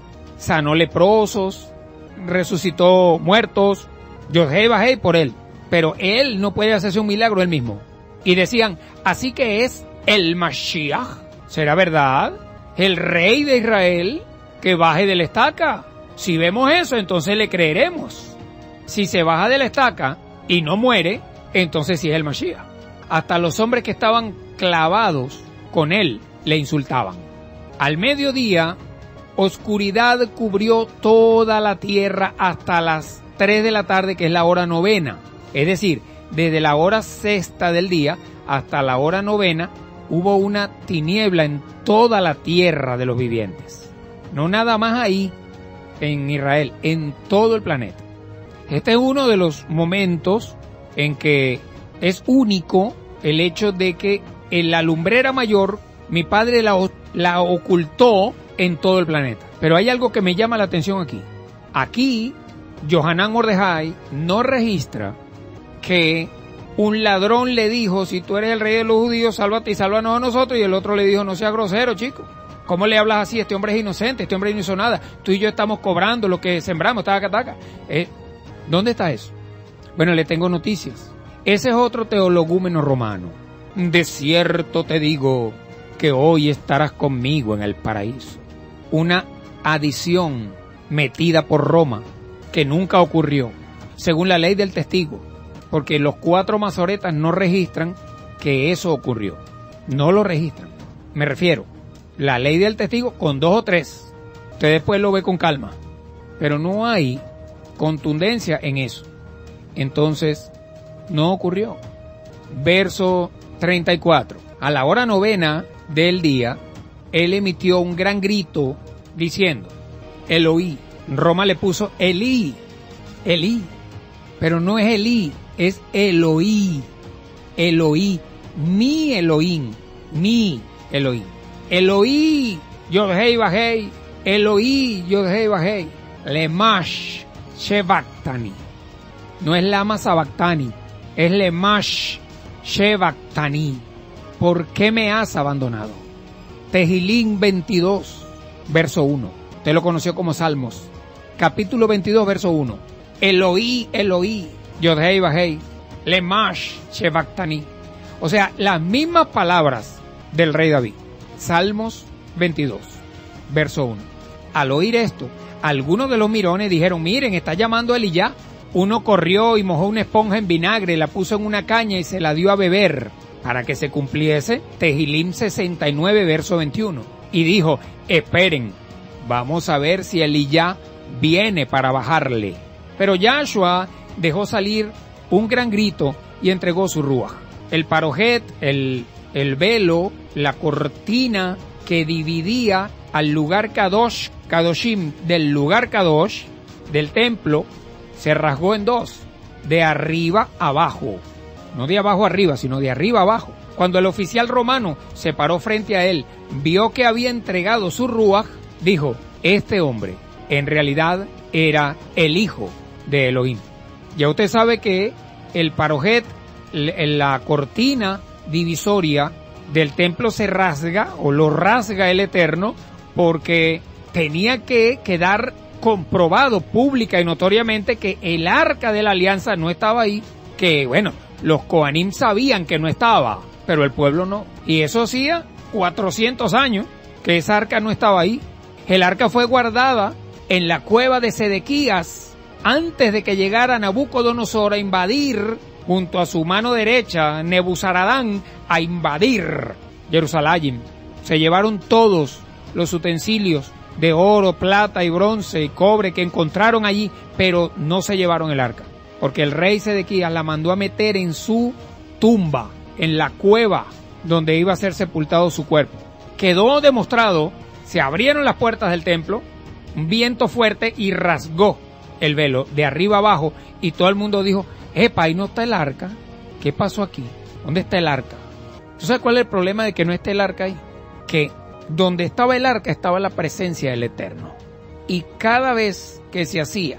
sanó leprosos, resucitó muertos, Yodhei Bajei por él, pero él no puede hacerse un milagro él mismo. Y decían, así que es el Mashiach, ¿será verdad? El rey de Israel que baje de la estaca. Si vemos eso, entonces le creeremos. Si se baja de la estaca y no muere, entonces sí es el Mashiach. Hasta los hombres que estaban clavados con él le insultaban. Al mediodía, oscuridad cubrió toda la tierra hasta las 3 de la tarde, que es la hora novena. Es decir, desde la hora sexta del día hasta la hora novena, hubo una tiniebla en toda la tierra de los vivientes. No nada más ahí, en Israel, en todo el planeta. Este es uno de los momentos en que es único el hecho de que en la lumbrera mayor, mi padre la ocultó en todo el planeta. Pero hay algo que me llama la atención aquí. Aquí, Yohanan Mordejai no registra que un ladrón le dijo, si tú eres el rey de los judíos, sálvate y sálvanos a nosotros, y el otro le dijo, no seas grosero, chico. ¿Cómo le hablas así? Este hombre es inocente, este hombre no hizo nada. Tú y yo estamos cobrando lo que sembramos, taca. ¿Dónde está eso? Bueno, le tengo noticias. Ese es otro teologúmeno romano. De cierto te digo que hoy estarás conmigo en el paraíso. Una adición metida por Roma que nunca ocurrió, según la ley del testigo, porque los 4 masoretas no registran que eso ocurrió. No lo registran. Me refiero, la ley del testigo con 2 o 3. Usted después lo ve con calma. Pero no hay contundencia en eso. Entonces, no ocurrió. Verso 34. A la hora novena del día, él emitió un gran grito diciendo, Eloí. Roma le puso Elí. Elí. Pero no es Elí, es Eloí. Eloí. Mi Elohim. Mi Elohim. Eloí, Yodhei Bajei, Eloí, Yodhei Bajei, Lemash Shevaktani. No es Lama Sabactani, es Lemash Shevaktani. ¿Por qué me has abandonado? Tehilín 22, verso 1. Usted lo conoció como Salmos. Capítulo 22, verso 1. Eloí, Eloí, Yodhei Bajei, Lemash Shevaktani. O sea, las mismas palabras del rey David. Salmos 22, verso 1. Al oír esto, algunos de los mirones dijeron, miren, está llamando a Eliyá. Uno corrió y mojó una esponja en vinagre, la puso en una caña y se la dio a beber, para que se cumpliese Tehilim 69, verso 21. Y dijo, esperen, vamos a ver si Eliyá viene para bajarle. Pero Yahshua dejó salir un gran grito y entregó su ruaj. El parojet, el velo, la cortina que dividía al lugar Kadosh, Kadoshim, del lugar Kadosh, del templo, se rasgó en 2, de arriba abajo. No de abajo arriba, sino de arriba abajo. Cuando el oficial romano se paró frente a él, vio que había entregado su ruaj, dijo, este hombre en realidad era el hijo de Elohim. Ya usted sabe que el parojet, la cortina divisoria del templo se rasga, o lo rasga el Eterno, porque tenía que quedar comprobado pública y notoriamente que el arca de la alianza no estaba ahí, que bueno, los Kohanim sabían que no estaba, pero el pueblo no. Y eso hacía 400 años que esa arca no estaba ahí. El arca fue guardada en la cueva de Sedequías antes de que llegara Nabucodonosor a invadir junto a su mano derecha, Nebuzaradán, a invadir Jerusalén. Se llevaron todos los utensilios de oro, plata y bronce y cobre que encontraron allí, pero no se llevaron el arca, porque el rey Sedequías la mandó a meter en su tumba, en la cueva donde iba a ser sepultado su cuerpo. Quedó demostrado, se abrieron las puertas del templo, un viento fuerte y rasgó el velo de arriba abajo, y todo el mundo dijo: epa, ahí no está el arca. ¿Qué pasó aquí? ¿Dónde está el arca? ¿Tú sabes cuál es el problema de que no esté el arca ahí? Que donde estaba el arca estaba la presencia del Eterno. Y cada vez que se hacía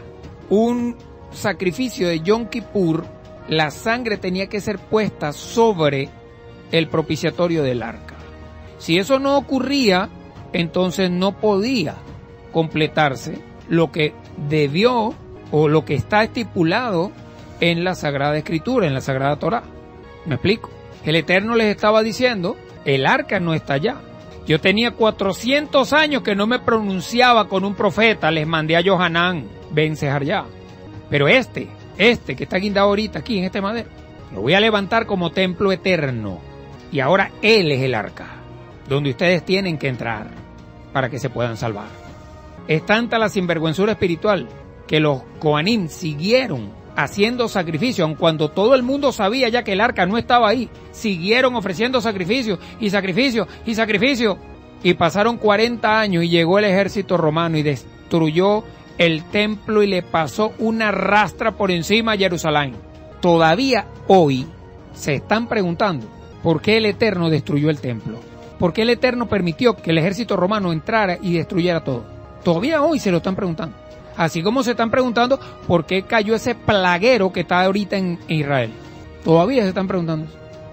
un sacrificio de Yom Kippur, la sangre tenía que ser puesta sobre el propiciatorio del arca. Si eso no ocurría, entonces no podía completarse lo que debió o lo que está estipulado en la Sagrada Escritura, en la Sagrada Torá. ¿Me explico? El Eterno les estaba diciendo: el arca no está allá. Yo tenía 400 años que no me pronunciaba con un profeta, les mandé a Johanán ben Sejarjá. Pero este que está guindado ahorita aquí en este madero, lo voy a levantar como templo eterno. Y ahora él es el arca, donde ustedes tienen que entrar para que se puedan salvar. Es tanta la sinvergüenzura espiritual que los Coanim siguieron haciendo sacrificios, aun cuando todo el mundo sabía ya que el arca no estaba ahí. Siguieron ofreciendo sacrificios y sacrificios y sacrificios. Y pasaron 40 años y llegó el ejército romano y destruyó el templo y le pasó una rastra por encima a Jerusalén. Todavía hoy se están preguntando por qué el Eterno destruyó el templo. ¿Por qué el Eterno permitió que el ejército romano entrara y destruyera todo? Todavía hoy se lo están preguntando. Así como se están preguntando por qué cayó ese plaguero que está ahorita en Israel. Todavía se están preguntando.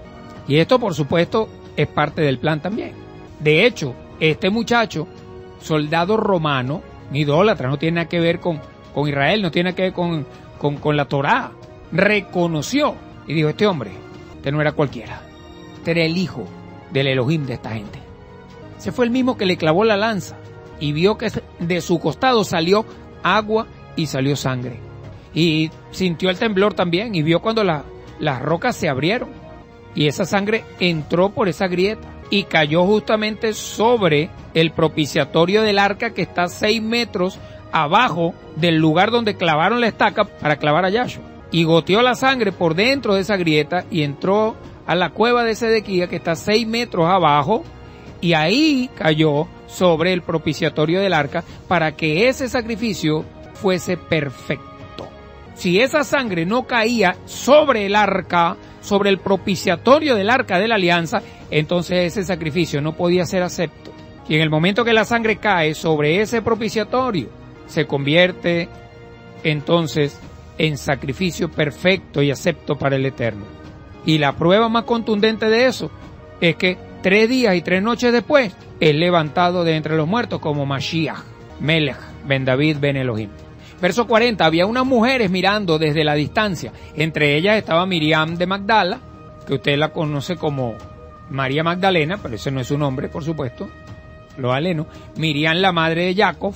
Y esto, por supuesto, es parte del plan también. De hecho, este muchacho, soldado romano, idólatra, no tiene nada que ver con Israel, no tiene nada que ver con la Torá, reconoció y dijo: este hombre, este no era cualquiera. Este era el hijo del Elohim de esta gente. Ese fue el mismo que le clavó la lanza y vio que de su costado salió agua y salió sangre. Y sintió el temblor también y vio cuando las rocas se abrieron y esa sangre entró por esa grieta y cayó justamente sobre el propiciatorio del arca, que está 6 metros abajo del lugar donde clavaron la estaca para clavar a Yahshua. Y goteó la sangre por dentro de esa grieta y entró a la cueva de Sedequías, que está 6 metros abajo, y ahí cayó sobre el propiciatorio del arca para que ese sacrificio fuese perfecto. Si esa sangre no caía sobre el arca, sobre el propiciatorio del arca de la alianza, entonces ese sacrificio no podía ser acepto. Y en el momento que la sangre cae sobre ese propiciatorio, se convierte entonces en sacrificio perfecto y acepto para el Eterno. Y la prueba más contundente de eso es que 3 días y 3 noches después es levantado de entre los muertos como Mashiach, Melech, Ben David, Ben Elohim. Verso 40, había unas mujeres mirando desde la distancia. Entre ellas estaba Miriam de Magdala, que usted la conoce como María Magdalena, pero ese no es su nombre, por supuesto, lo aleno. Miriam, la madre de Jacob,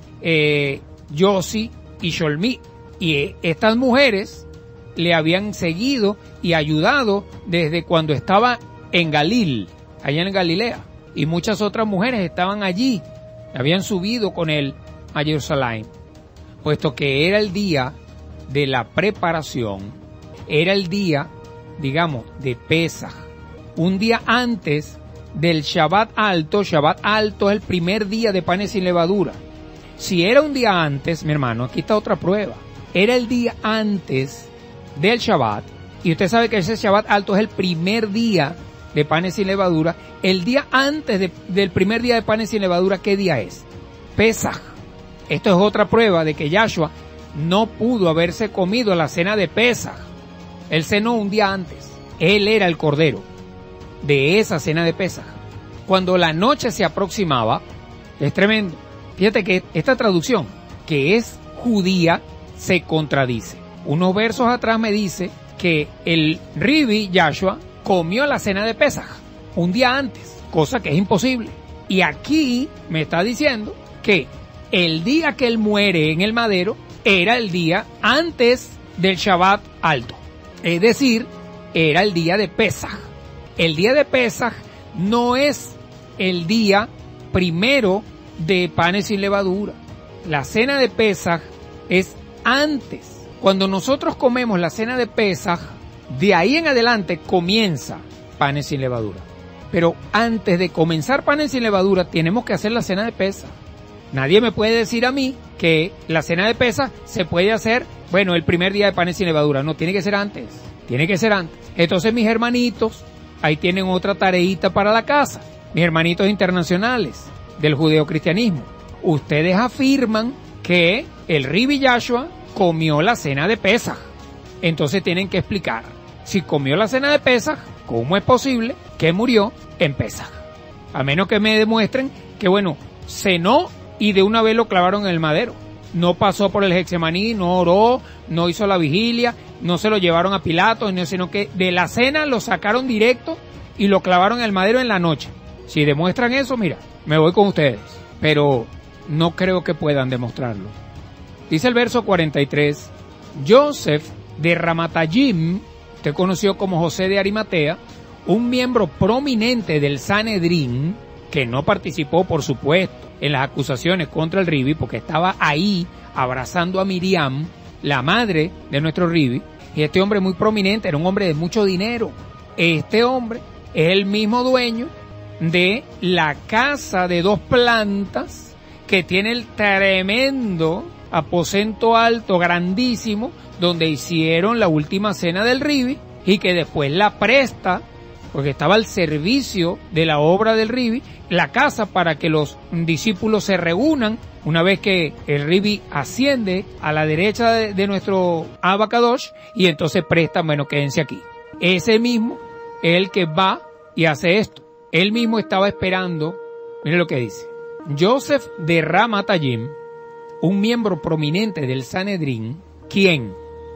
Yosi y Sholmi. Y estas mujeres le habían seguido y ayudado desde cuando estaba en Galil, allá en Galilea. Y muchas otras mujeres estaban allí, habían subido con él a Jerusalén, puesto que era el día de la preparación, era el día, digamos, de Pesaj, un día antes del Shabbat Alto. Shabbat Alto es el primer día de panes sin levadura. Si era un día antes, mi hermano, aquí está otra prueba, era el día antes del Shabbat, y usted sabe que ese Shabbat Alto es el primer día de panes sin levadura. El día antes del primer día de panes sin levadura, ¿qué día es? Pesaj. Esto es otra prueba de que Yahshua no pudo haberse comido la cena de Pesaj. Él cenó un día antes. Él era el cordero de esa cena de Pesaj. Cuando la noche se aproximaba, es tremendo. Fíjate que esta traducción, que es judía, se contradice. Unos versos atrás me dice que el Ribi Yahshua comió la cena de Pesaj un día antes, cosa que es imposible. Y aquí me está diciendo que el día que él muere en el madero era el día antes del Shabbat Alto. Es decir, era el día de Pesaj. El día de Pesaj no es el día primero de panes sin levadura. La cena de Pesaj es antes. Cuando nosotros comemos la cena de Pesaj, de ahí en adelante comienza panes sin levadura. Pero antes de comenzar panes sin levadura, tenemos que hacer la cena de Pesaj. Nadie me puede decir a mí que la cena de Pesaj se puede hacer, el primer día de panes sin levadura. No, tiene que ser antes. Tiene que ser antes. Entonces, mis hermanitos, ahí tienen otra tareita para la casa. Mis hermanitos internacionales del judeocristianismo. Ustedes afirman que el Ribi Yashua comió la cena de Pesaj. Entonces tienen que explicar, si comió la cena de Pesaj, ¿cómo es posible que murió en Pesaj? A menos que me demuestren que, cenó y de una vez lo clavaron en el madero. No pasó por el Getsemaní, no oró, no hizo la vigilia, no se lo llevaron a Pilato, sino que de la cena lo sacaron directo y lo clavaron en el madero en la noche. Si demuestran eso, mira, me voy con ustedes. Pero no creo que puedan demostrarlo. Dice el verso 43, Joseph de Ramatayim, usted conoció como José de Arimatea, un miembro prominente del Sanedrín, que no participó, por supuesto, en las acusaciones contra el Ribi, porque estaba ahí abrazando a Miriam, la madre de nuestro Ribi, y este hombre muy prominente, era un hombre de mucho dinero. Este hombre es el mismo dueño de la casa de 2 plantas, que tiene el tremendo aposento alto, grandísimo, donde hicieron la última cena del Ribi, y que después la presta, porque estaba al servicio de la obra del Ribi, la casa para que los discípulos se reúnan una vez que el Ribi asciende a la derecha de nuestro Abba Kadosh, y entonces presta, quédense aquí. Ese mismo es el que va y hace esto. Él mismo estaba esperando, mire lo que dice, Joseph de Ramatayim, un miembro prominente del Sanedrín, quien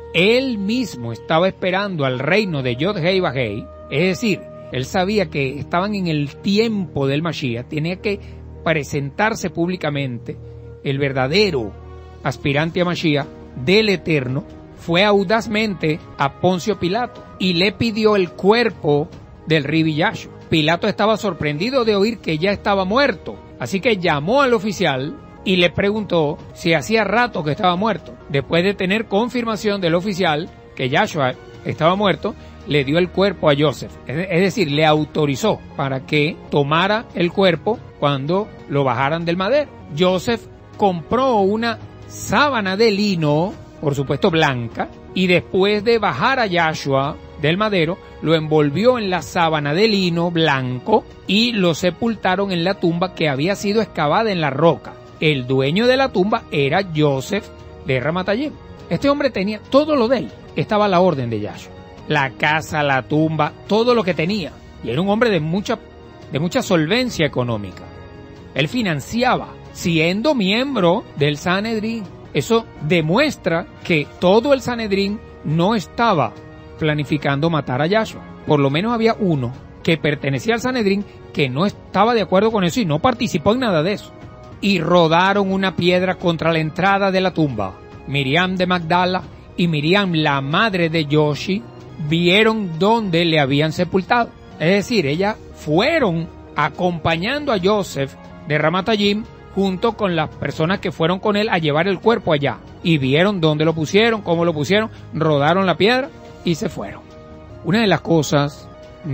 él mismo estaba esperando al reino de Yod-Hei Vah-Hei, es decir, él sabía que estaban en el tiempo del Mashiach, tenía que presentarse públicamente el verdadero aspirante a Mashiach del Eterno, fue audazmente a Poncio Pilato y le pidió el cuerpo del Ribi Yashua. Pilato estaba sorprendido de oír que ya estaba muerto, así que llamó al oficial y le preguntó si hacía rato que estaba muerto. Después de tener confirmación del oficial que Yashua estaba muerto, le dio el cuerpo a Joseph, es decir, le autorizó para que tomara el cuerpo cuando lo bajaran del madero. Joseph compró una sábana de lino, por supuesto blanca, y después de bajar a Yashua del madero, lo envolvió en la sábana de lino blanco y lo sepultaron en la tumba que había sido excavada en la roca. El dueño de la tumba era Joseph de Ramatayim. Este hombre tenía todo lo de él, estaba a la orden de Yashua. La casa, la tumba, todo lo que tenía. Y era un hombre de mucha solvencia económica. Él financiaba, siendo miembro del Sanedrín. Eso demuestra que todo el Sanedrín no estaba planificando matar a Yashua. Por lo menos había uno que pertenecía al Sanedrín que no estaba de acuerdo con eso y no participó en nada de eso. Y rodaron una piedra contra la entrada de la tumba. Miriam de Magdala y Miriam, la madre de Yoshi, vieron dónde le habían sepultado. Es decir, ellas fueron acompañando a Joseph de Ramatayim junto con las personas que fueron con él a llevar el cuerpo allá. Y vieron dónde lo pusieron, cómo lo pusieron, rodaron la piedra y se fueron. Una de las cosas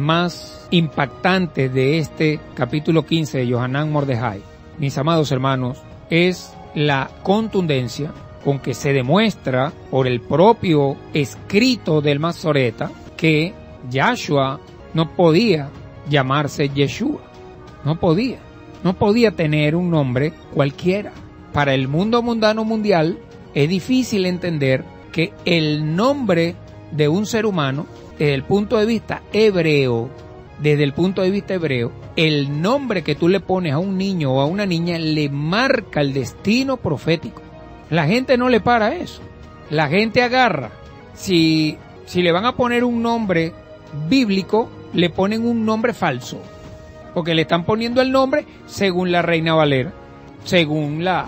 más impactantes de este capítulo 15 de Yohanan Mordejai, mis amados hermanos, es la contundencia con que se demuestra por el propio escrito del Masoreta que Yashua no podía llamarse Yeshua. No podía tener un nombre cualquiera. Para el mundo mundano mundial es difícil entender que el nombre de un ser humano, desde el punto de vista hebreo, el nombre que tú le pones a un niño o a una niña le marca el destino profético. La gente no le para eso. La gente agarra. Si le van a poner un nombre bíblico, le ponen un nombre falso. Porque le están poniendo el nombre según la Reina Valera, según la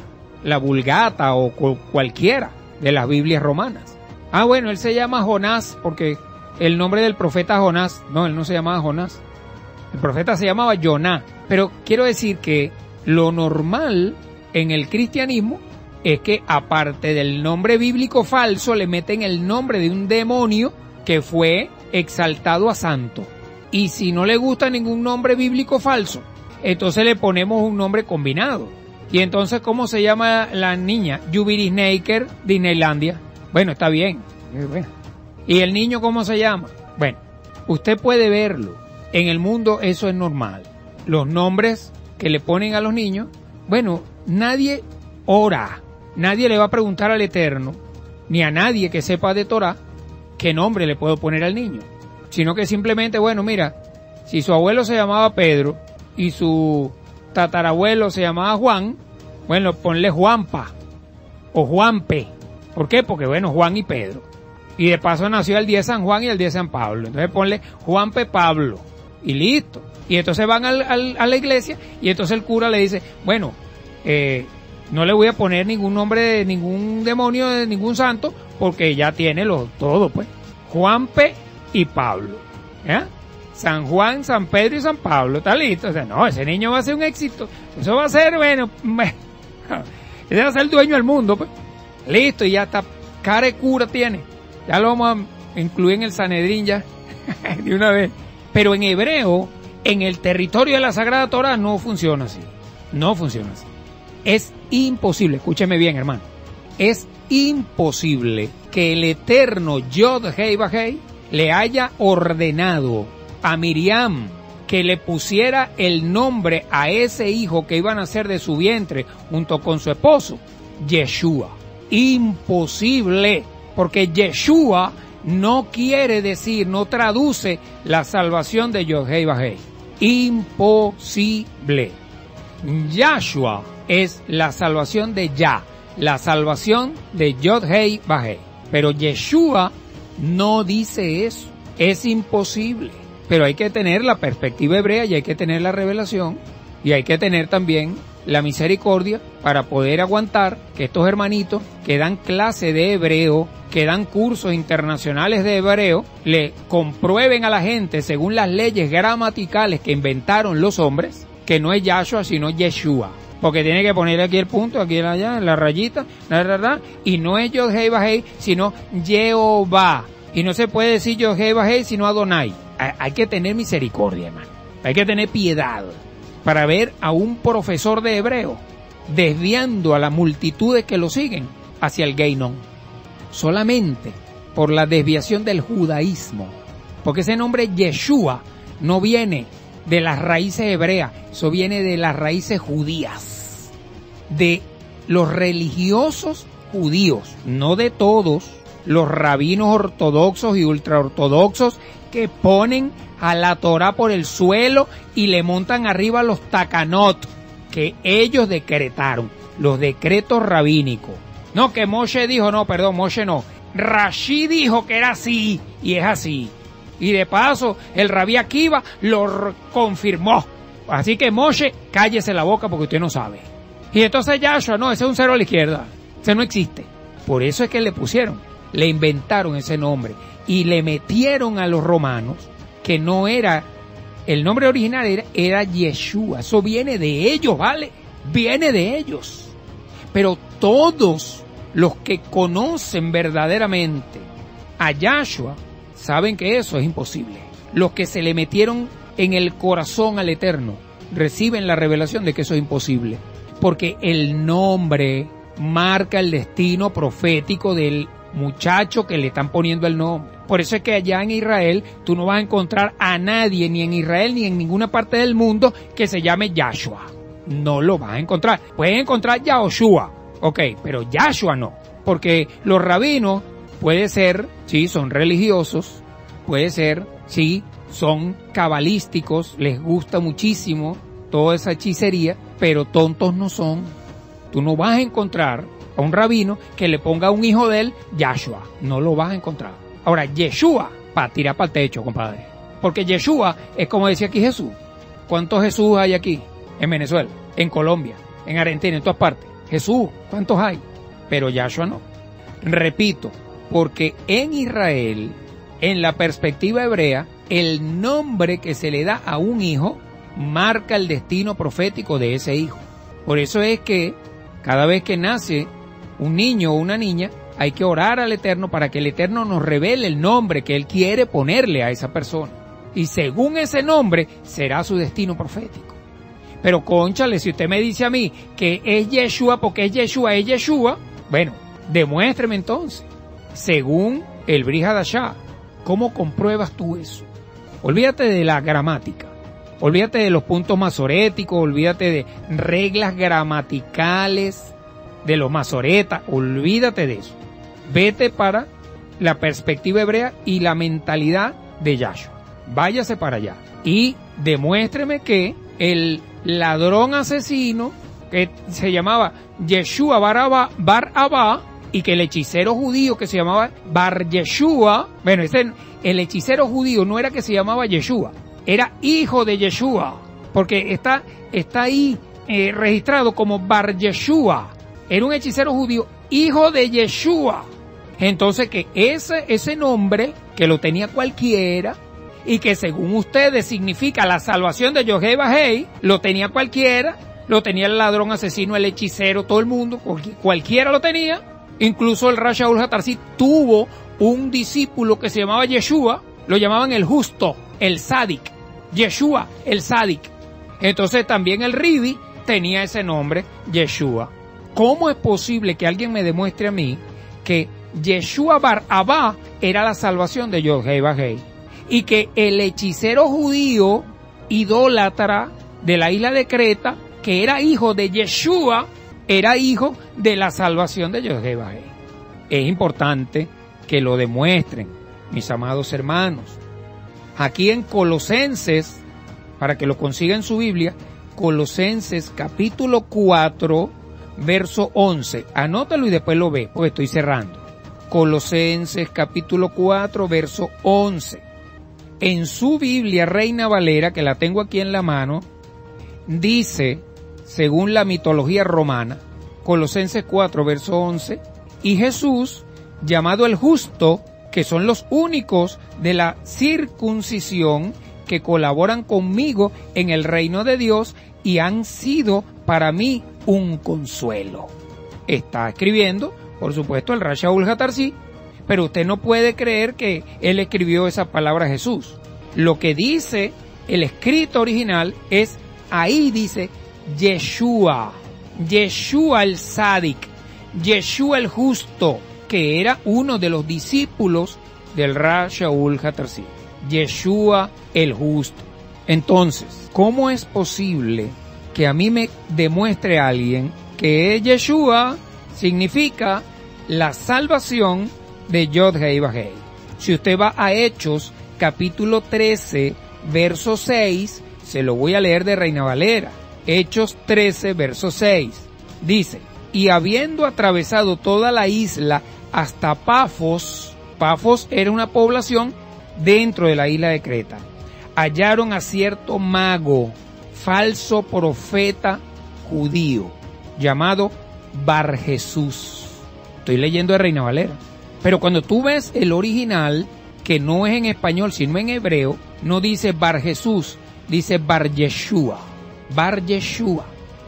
Vulgata o cualquiera de las Biblias romanas. Él se llama Jonás porque el nombre del profeta Jonás. No, él no se llamaba Jonás. El profeta se llamaba Joná. Pero quiero decir que lo normal en el cristianismo es que aparte del nombre bíblico falso le meten el nombre de un demonio que fue exaltado a santo. Y si no le gusta ningún nombre bíblico falso, entonces le ponemos un nombre combinado. Y entonces, ¿cómo se llama la niña? Jubilee Snaker, Disneylandia. Bueno, está bien. ¿Y el niño cómo se llama? Bueno, usted puede verlo. En el mundo eso es normal. Los nombres que le ponen a los niños, bueno, nadie ora. Nadie le va a preguntar al Eterno, ni a nadie que sepa de Torah, qué nombre le puedo poner al niño. Sino que simplemente, bueno, mira, si su abuelo se llamaba Pedro y su tatarabuelo se llamaba Juan, bueno, ponle Juanpa o Juanpe. ¿Por qué? Porque, bueno, Juan y Pedro. Y de paso nació el día de San Juan y el día de San Pablo. Entonces ponle Juanpe Pablo y listo. Y entonces van a la iglesia y entonces el cura le dice, bueno, no le voy a poner ningún nombre de ningún demonio, de ningún santo, porque ya tiene todo, pues. Juanpe y Pablo. ¿Ya? San Juan, San Pedro y San Pablo. Está listo. O sea, no, ese niño va a ser un éxito. Eso va a ser, bueno, ese va a ser el dueño del mundo, pues. Listo, y ya está. Cara de cura tiene. Ya lo vamos a incluir en el Sanedrín ya. De una vez. Pero en hebreo, en el territorio de la Sagrada Torah, no funciona así. No funciona así. Es imposible, escúcheme bien, hermano. Es imposible que el eterno Yod Hei Vahei le haya ordenado a Miriam que le pusiera el nombre a ese hijo que iba a nacer de su vientre junto con su esposo, Yeshua. Imposible, porque Yeshua no quiere decir, no traduce la salvación de Yod Hei Vahei. Imposible. Yahshua es la salvación de Yah, la salvación de Yod Hei Vahei. Pero Yeshua no dice eso. Es imposible. Pero hay que tener la perspectiva hebrea y hay que tener la revelación y hay que tener también la misericordia para poder aguantar que estos hermanitos que dan clase de hebreo, que dan cursos internacionales de hebreo, le comprueben a la gente según las leyes gramaticales que inventaron los hombres, que no es Yahshua sino Yeshua. Porque tiene que ponerle aquí el punto, aquí allá, en la rayita, y no es Yod Hei Vahei, sino Jehová. Y no se puede decir Yod Hei Vahei sino Adonai. Hay que tener misericordia, hermano. Hay que tener piedad para ver a un profesor de hebreo desviando a las multitudes que lo siguen hacia el Geinom. Solamente por la desviación del judaísmo. Porque ese nombre Yeshua no viene de las raíces hebreas, eso viene de las raíces judías, de los religiosos judíos, no de todos los rabinos ortodoxos y ultraortodoxos que ponen a la Torah por el suelo y le montan arriba los takanot que ellos decretaron, los decretos rabínicos. No, que Moshe dijo, no, perdón, Moshe no, Rashi dijo que era así y es así. Y de paso, el Rabí Akiva lo confirmó. Así que Moshe, cállese la boca porque usted no sabe. Y entonces Yahshua, no, ese es un cero a la izquierda. Ese no existe. Por eso es que le pusieron, le inventaron ese nombre. Y le metieron a los romanos que no era, el nombre original era Yeshua. Eso viene de ellos, ¿vale? Viene de ellos. Pero todos los que conocen verdaderamente a Yahshua saben que eso es imposible. Los que se le metieron en el corazón al Eterno reciben la revelación de que eso es imposible. Porque el nombre marca el destino profético del muchacho que le están poniendo el nombre. Por eso es que allá en Israel tú no vas a encontrar a nadie, ni en Israel ni en ninguna parte del mundo, que se llame Yahshua. No lo vas a encontrar. Pueden encontrar Yahoshua, ok, pero Yahshua no. Porque los rabinos, puede ser, sí, son religiosos, puede ser, sí, son cabalísticos, les gusta muchísimo toda esa hechicería, pero tontos no son. Tú no vas a encontrar a un rabino que le ponga a un hijo de él Yahshua. No lo vas a encontrar. Ahora, Yeshua, para tirar para el techo, compadre. Porque Yeshua es como decía aquí Jesús. ¿Cuántos Jesús hay aquí? En Venezuela, en Colombia, en Argentina, en todas partes. Jesús, ¿cuántos hay? Pero Yahshua no. Repito, porque en Israel en la perspectiva hebrea, el nombre que se le da a un hijo marca el destino profético de ese hijo. Por eso es que cada vez que nace un niño o una niña, hay que orar al Eterno para que el Eterno nos revele el nombre que Él quiere ponerle a esa persona. Y según ese nombre, será su destino profético. Pero cónchale, si usted me dice a mí que es Yeshua porque es Yeshua, bueno, demuéstreme entonces. Según el Brit Hadashah, ¿cómo compruebas tú eso? Olvídate de la gramática. Olvídate de los puntos masoréticos, olvídate de reglas gramaticales de los masoretas, olvídate de eso. Vete para la perspectiva hebrea y la mentalidad de Yahshua. Váyase para allá y demuéstreme que el ladrón asesino que se llamaba Yeshua Bar Abba y que el hechicero judío que se llamaba Bar Yeshua, bueno, el hechicero judío no era que se llamaba Yeshua, era hijo de Yeshua, porque está ahí registrado como Bar Yeshua. Era un hechicero judío, hijo de Yeshua. Entonces que ese nombre, que lo tenía cualquiera, y que según ustedes significa la salvación de Yod-Heh Vah-Heh, lo tenía cualquiera, lo tenía el ladrón asesino, el hechicero, todo el mundo, cualquiera lo tenía. Incluso el Rav Shaul HaTarsi tuvo un discípulo que se llamaba Yeshua, lo llamaban el justo, el Sadik, Yeshua, el Sadik. Entonces también el Ribi tenía ese nombre, Yeshua. ¿Cómo es posible que alguien me demuestre a mí que Yeshua Bar Abba era la salvación de Yod-Heh Vah-Heh y que el hechicero judío idólatra de la isla de Creta, que era hijo de Yeshua, era hijo de la salvación de Yod-Heh Vah-Heh? Es importante que lo demuestren, mis amados hermanos. Aquí en Colosenses, para que lo consiga en su Biblia, Colosenses capítulo 4, verso 11. Anótalo y después lo ve, porque estoy cerrando. Colosenses capítulo 4, verso 11. En su Biblia Reina Valera, que la tengo aquí en la mano, dice, según la mitología romana, Colosenses 4, verso 11, y Jesús, llamado el justo, que son los únicos de la circuncisión que colaboran conmigo en el reino de Dios y han sido para mí un consuelo. Está escribiendo, por supuesto, el Rav Shaul HaTarsi, pero usted no puede creer que él escribió esa palabra Jesús. Lo que dice el escrito original es, ahí dice Yeshua, Yeshua el Sadik, Yeshua el justo, que era uno de los discípulos del Rav Shaul HaTarsi, Yeshua el justo. Entonces, ¿cómo es posible que a mí me demuestre alguien que Yeshua significa la salvación de Yod-Heh Vah-Heh? Si usted va a Hechos, capítulo 13, verso 6, se lo voy a leer de Reina Valera. Hechos 13, verso 6. Dice, y habiendo atravesado toda la isla hasta Pafos, Pafos era una población dentro de la isla de Creta, hallaron a cierto mago, falso profeta judío, llamado Bar Jesús. Estoy leyendo de Reina Valera. Pero cuando tú ves el original, que no es en español, sino en hebreo, no dice Bar Jesús, dice Bar Yeshua. Bar Yeshua.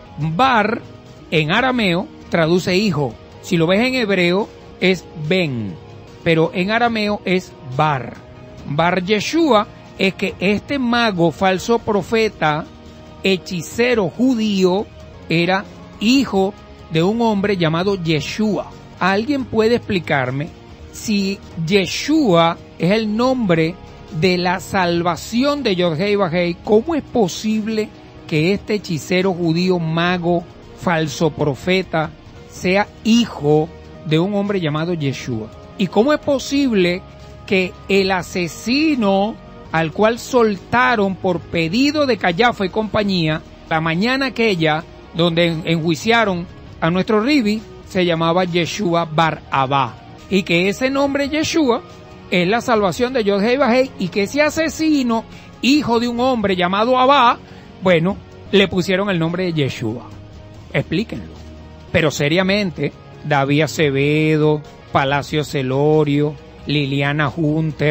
Bar, en arameo, traduce hijo. Si lo ves en hebreo, es Ben. Pero en arameo es Bar. Bar Yeshua es que este mago, falso profeta, hechicero judío, era hijo de un hombre llamado Yeshua. ¿Alguien puede explicarme si Yeshua es el nombre de la salvación de Yod-Heh Vah-Heh? ¿Cómo es posible que este hechicero judío, mago, falso profeta, sea hijo de un hombre llamado Yeshua? ¿Y cómo es posible que el asesino al cual soltaron por pedido de Cayafa y compañía, la mañana aquella donde enjuiciaron a nuestro Ribi, se llamaba Yeshua Bar Abba, y que ese nombre Yeshua es la salvación de Yod-Heh Vah-Heh, y que ese asesino, hijo de un hombre llamado Abba, bueno, le pusieron el nombre de Yeshua? Explíquenlo. Pero seriamente, David Acevedo, Palacio Celorio, Liliana Hunter,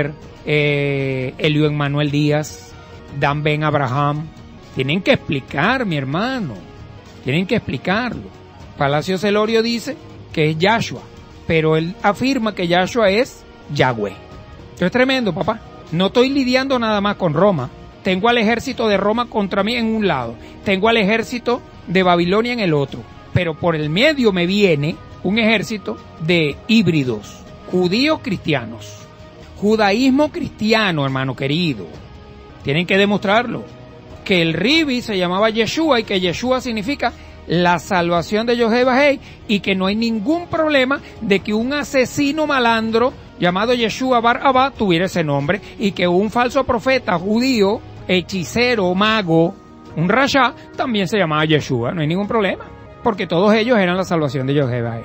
Elio Emmanuel Díaz, Dan Ben Abraham. Tienen que explicar, mi hermano. Tienen que explicarlo. Palacio Celorio dice que es Yahshua, pero él afirma que Yahshua es Yahweh. Esto es tremendo, papá. No estoy lidiando nada más con Roma. Tengo al ejército de Roma contra mí en un lado. Tengo al ejército de Babilonia en el otro. Pero por el medio me viene un ejército de híbridos, judíos cristianos. Judaísmo cristiano, hermano querido. Tienen que demostrarlo. Que el Ribi se llamaba Yeshua y que Yeshua significa la salvación de Yohevahei y que no hay ningún problema de que un asesino malandro llamado Yeshua Bar Abba tuviera ese nombre y que un falso profeta judío, hechicero, mago, un rasha, también se llamaba Yeshua. No hay ningún problema, porque todos ellos eran la salvación de Yohevahei.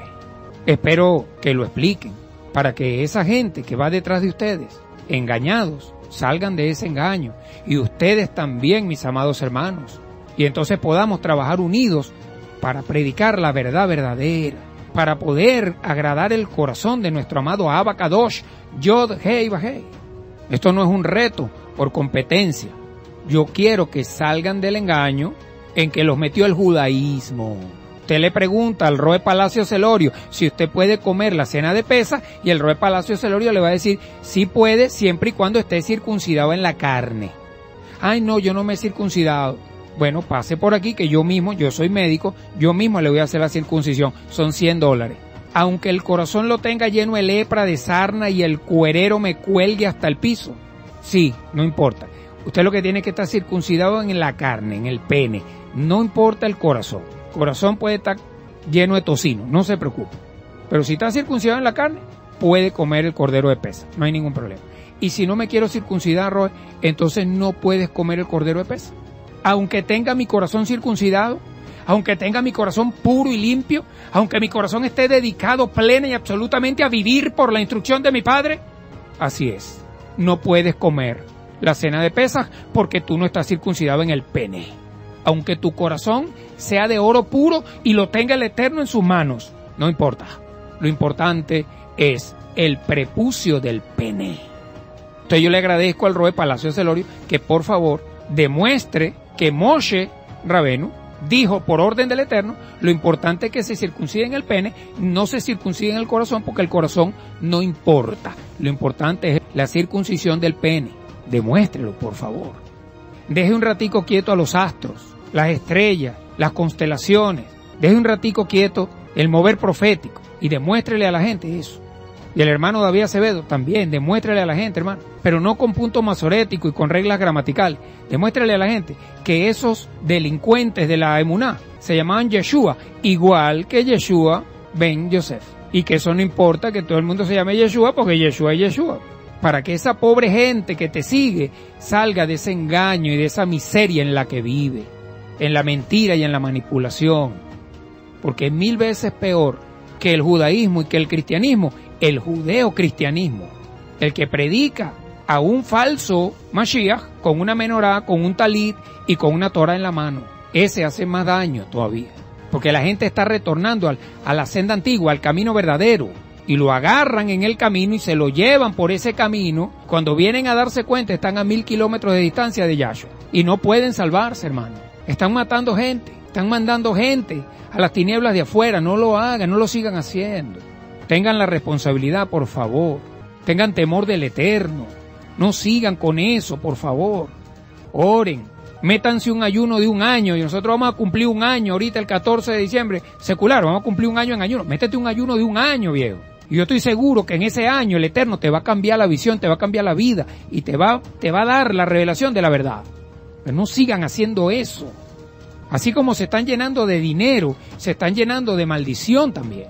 Espero que lo expliquen para que esa gente que va detrás de ustedes, engañados, salgan de ese engaño. Y ustedes también, mis amados hermanos. Y entonces podamos trabajar unidos para predicar la verdad verdadera, para poder agradar el corazón de nuestro amado Abba Kadosh, Yod Hei Vahei. Esto no es un reto por competencia. Yo quiero que salgan del engaño en que los metió el judaísmo. Usted le pregunta al Roe Palacio Celorio si usted puede comer la cena de Pesaj y el Roe Palacio Celorio le va a decir sí puede siempre y cuando esté circuncidado en la carne. Ay no, yo no me he circuncidado. Bueno, pase por aquí que yo soy médico, yo mismo le voy a hacer la circuncisión. Son $100. Aunque el corazón lo tenga lleno de lepra, de sarna y el cuerero me cuelgue hasta el piso. Sí, no importa. Usted lo que tiene es que estar circuncidado en la carne, en el pene. No importa el corazón. El corazón puede estar lleno de tocino, no se preocupe. Pero si está circuncidado en la carne, puede comer el cordero de Pesaj. No hay ningún problema. Y si no me quiero circuncidar, Roy, entonces no puedes comer el cordero de Pesaj. Aunque tenga mi corazón circuncidado, aunque tenga mi corazón puro y limpio, aunque mi corazón esté dedicado plena y absolutamente a vivir por la instrucción de mi Padre, así es, no puedes comer la cena de Pesaj porque tú no estás circuncidado en el pene. Aunque tu corazón sea de oro puro y lo tenga el Eterno en sus manos, no importa. Lo importante es el prepucio del pene. Entonces yo le agradezco al Roe Palacio Celorio que por favor demuestre que Moshe Rabenu dijo por orden del Eterno, lo importante es que se circuncide en el pene, no se circuncide en el corazón porque el corazón no importa. Lo importante es la circuncisión del pene. Demuéstrelo, por favor. Deje un ratico quieto a los astros, las estrellas, las constelaciones. Deje un ratico quieto el mover profético y demuéstrele a la gente eso. Y el hermano David Acevedo también, demuéstrele a la gente, hermano, pero no con punto masorético y con reglas gramaticales. Demuéstrele a la gente que esos delincuentes de la Emuná se llamaban Yeshua, igual que Yeshua ben Yosef. Y que eso no importa que todo el mundo se llame Yeshua porque Yeshua es Yeshua. Para que esa pobre gente que te sigue salga de ese engaño y de esa miseria en la que vive, en la mentira y en la manipulación. Porque es 1000 veces peor que el judaísmo y que el cristianismo, el judeo-cristianismo, el que predica a un falso Mashiach con una menorá, con un talit y con una Torah en la mano. Ese hace más daño todavía, porque la gente está retornando a la senda antigua, al camino verdadero, y lo agarran en el camino y se lo llevan por ese camino. Cuando vienen a darse cuenta están a 1000 kilómetros de distancia de Yahshua y no pueden salvarse, hermano. Están matando gente, están mandando gente a las tinieblas de afuera. No lo hagan, no lo sigan haciendo. Tengan la responsabilidad, por favor. Tengan temor del Eterno. No sigan con eso, por favor. Oren. Métanse un ayuno de 1 año y nosotros vamos a cumplir 1 año ahorita el 14 de diciembre. Secular, vamos a cumplir 1 año en ayuno. Métete un ayuno de 1 año, viejo. Y yo estoy seguro que en ese año el Eterno te va a cambiar la visión, te va a cambiar la vida y te va a dar la revelación de la verdad. Pero no sigan haciendo eso. Así como se están llenando de dinero, se están llenando de maldición también.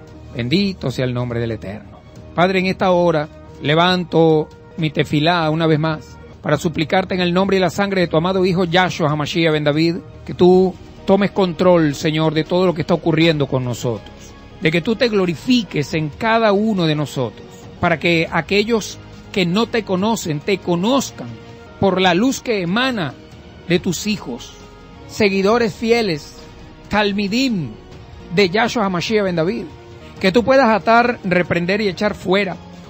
Bendito sea el nombre del Eterno. Padre, en esta hora levanto mi tefilá una vez más para suplicarte en el nombre y la sangre de tu amado Hijo Yahshua HaMashiach ben David, que tú tomes control, Señor, de todo lo que está ocurriendo con nosotros. De que tú te glorifiques en cada uno de nosotros, para que aquellos que no te conocen, te conozcan por la luz que emana de tus hijos, seguidores fieles, talmidim de Yahshua HaMashiach ben David. Que tú puedas atar, reprender y echar fuera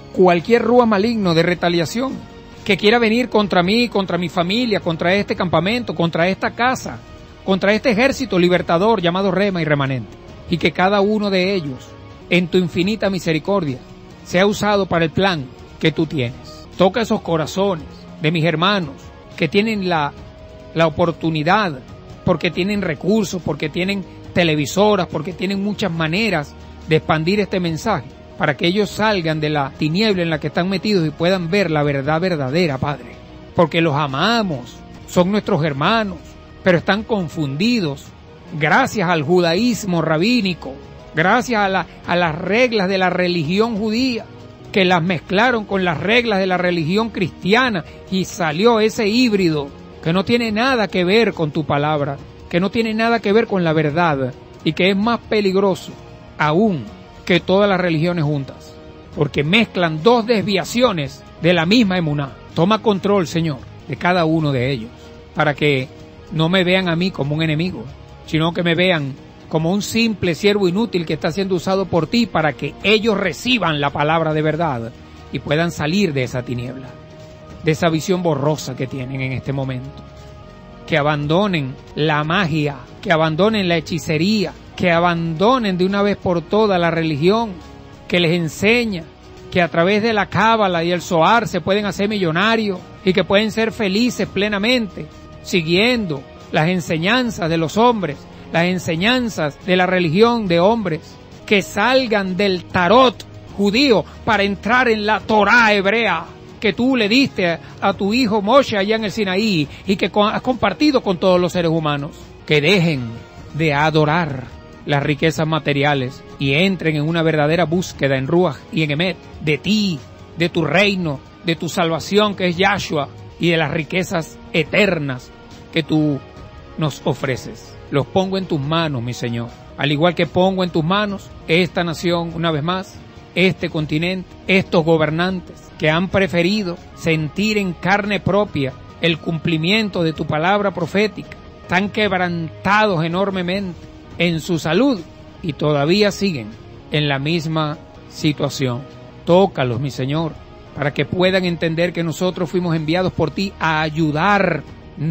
cualquier rúa maligno de retaliación que quiera venir contra mí, contra mi familia, contra este campamento, contra esta casa, contra este ejército libertador llamado Rema y Remanente, y que cada uno de ellos, en tu infinita misericordia, sea usado para el plan que tú tienes. Toca esos corazones de mis hermanos que tienen la oportunidad, porque tienen recursos, porque tienen televisoras, porque tienen muchas maneras de expandir este mensaje, para que ellos salgan de la tiniebla en la que están metidos y puedan ver la verdad verdadera, Padre. Porque los amamos, son nuestros hermanos, pero están confundidos gracias al judaísmo rabínico, gracias a las reglas de la religión judía, que las mezclaron con las reglas de la religión cristiana y salió ese híbrido que no tiene nada que ver con tu palabra, que no tiene nada que ver con la verdad y que es más peligroso aún que todas las religiones juntas, porque mezclan dos desviaciones de la misma emuná. Toma control, Señor, de cada uno de ellos, para que no me vean a mí como un enemigo, sino que me vean como un simple siervo inútil que está siendo usado por ti para que ellos reciban la palabra de verdad y puedan salir de esa tiniebla, de esa visión borrosa que tienen en este momento. Que abandonen la magia, que abandonen la hechicería, que abandonen de una vez por todas la religión que les enseña que a través de la cábala y el zohar se pueden hacer millonarios y que pueden ser felices plenamente siguiendo las enseñanzas de los hombres, las enseñanzas de la religión de hombres, que salgan del tarot judío para entrar en la Torá hebrea que tú le diste a tu hijo Moshe allá en el Sinaí y que has compartido con todos los seres humanos. Que dejen de adorar las riquezas materiales y entren en una verdadera búsqueda en Ruach y en Emet de ti, de tu reino, de tu salvación que es Yahshua y de las riquezas eternas que tú nos ofreces. Los pongo en tus manos, mi Señor, al igual que pongo en tus manos esta nación una vez más, este continente, estos gobernantes que han preferido sentir en carne propia el cumplimiento de tu palabra profética, están quebrantados enormemente en su salud y todavía siguen en la misma situación. Tócalos, mi Señor, para que puedan entender que nosotros fuimos enviados por ti a ayudar,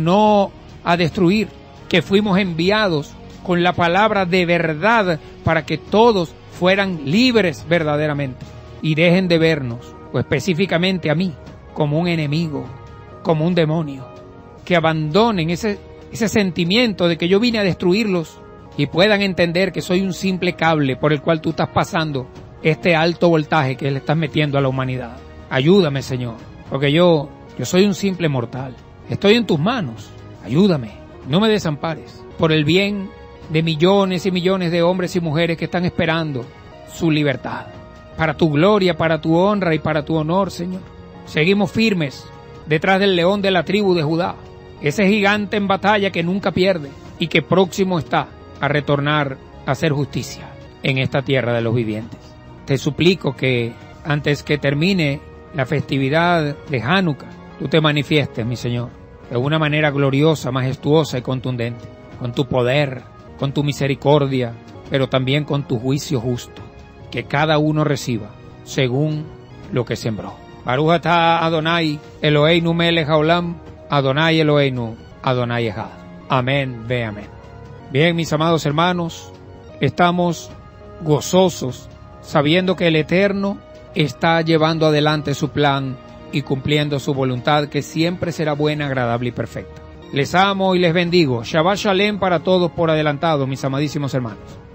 no a destruir, que fuimos enviados con la palabra de verdad para que todos fueran libres verdaderamente y dejen de vernos, o específicamente a mí, como un enemigo, como un demonio, que abandonen ese sentimiento de que yo vine a destruirlos y puedan entender que soy un simple cable por el cual tú estás pasando este alto voltaje que le estás metiendo a la humanidad. Ayúdame, Señor, porque yo soy un simple mortal. Estoy en tus manos. Ayúdame, no me desampares, por el bien de millones y millones de hombres y mujeres que están esperando su libertad. Para tu gloria, para tu honra y para tu honor, Señor. Seguimos firmes detrás del león de la tribu de Judá, ese gigante en batalla que nunca pierde y que próximo está a retornar a hacer justicia en esta tierra de los vivientes. Te suplico que antes que termine la festividad de Hanukkah, tú te manifiestes, mi Señor, de una manera gloriosa, majestuosa y contundente, con tu poder, con tu misericordia, pero también con tu juicio justo, que cada uno reciba según lo que sembró. Baruch atah Adonai, Eloheinu melech haolam, Adonai Eloheinu, Adonai Echad. Amén, ve amén. Bien, mis amados hermanos, estamos gozosos, sabiendo que el Eterno está llevando adelante su plan y cumpliendo su voluntad, que siempre será buena, agradable y perfecta. Les amo y les bendigo. Shabbat Shalem para todos por adelantado, mis amadísimos hermanos.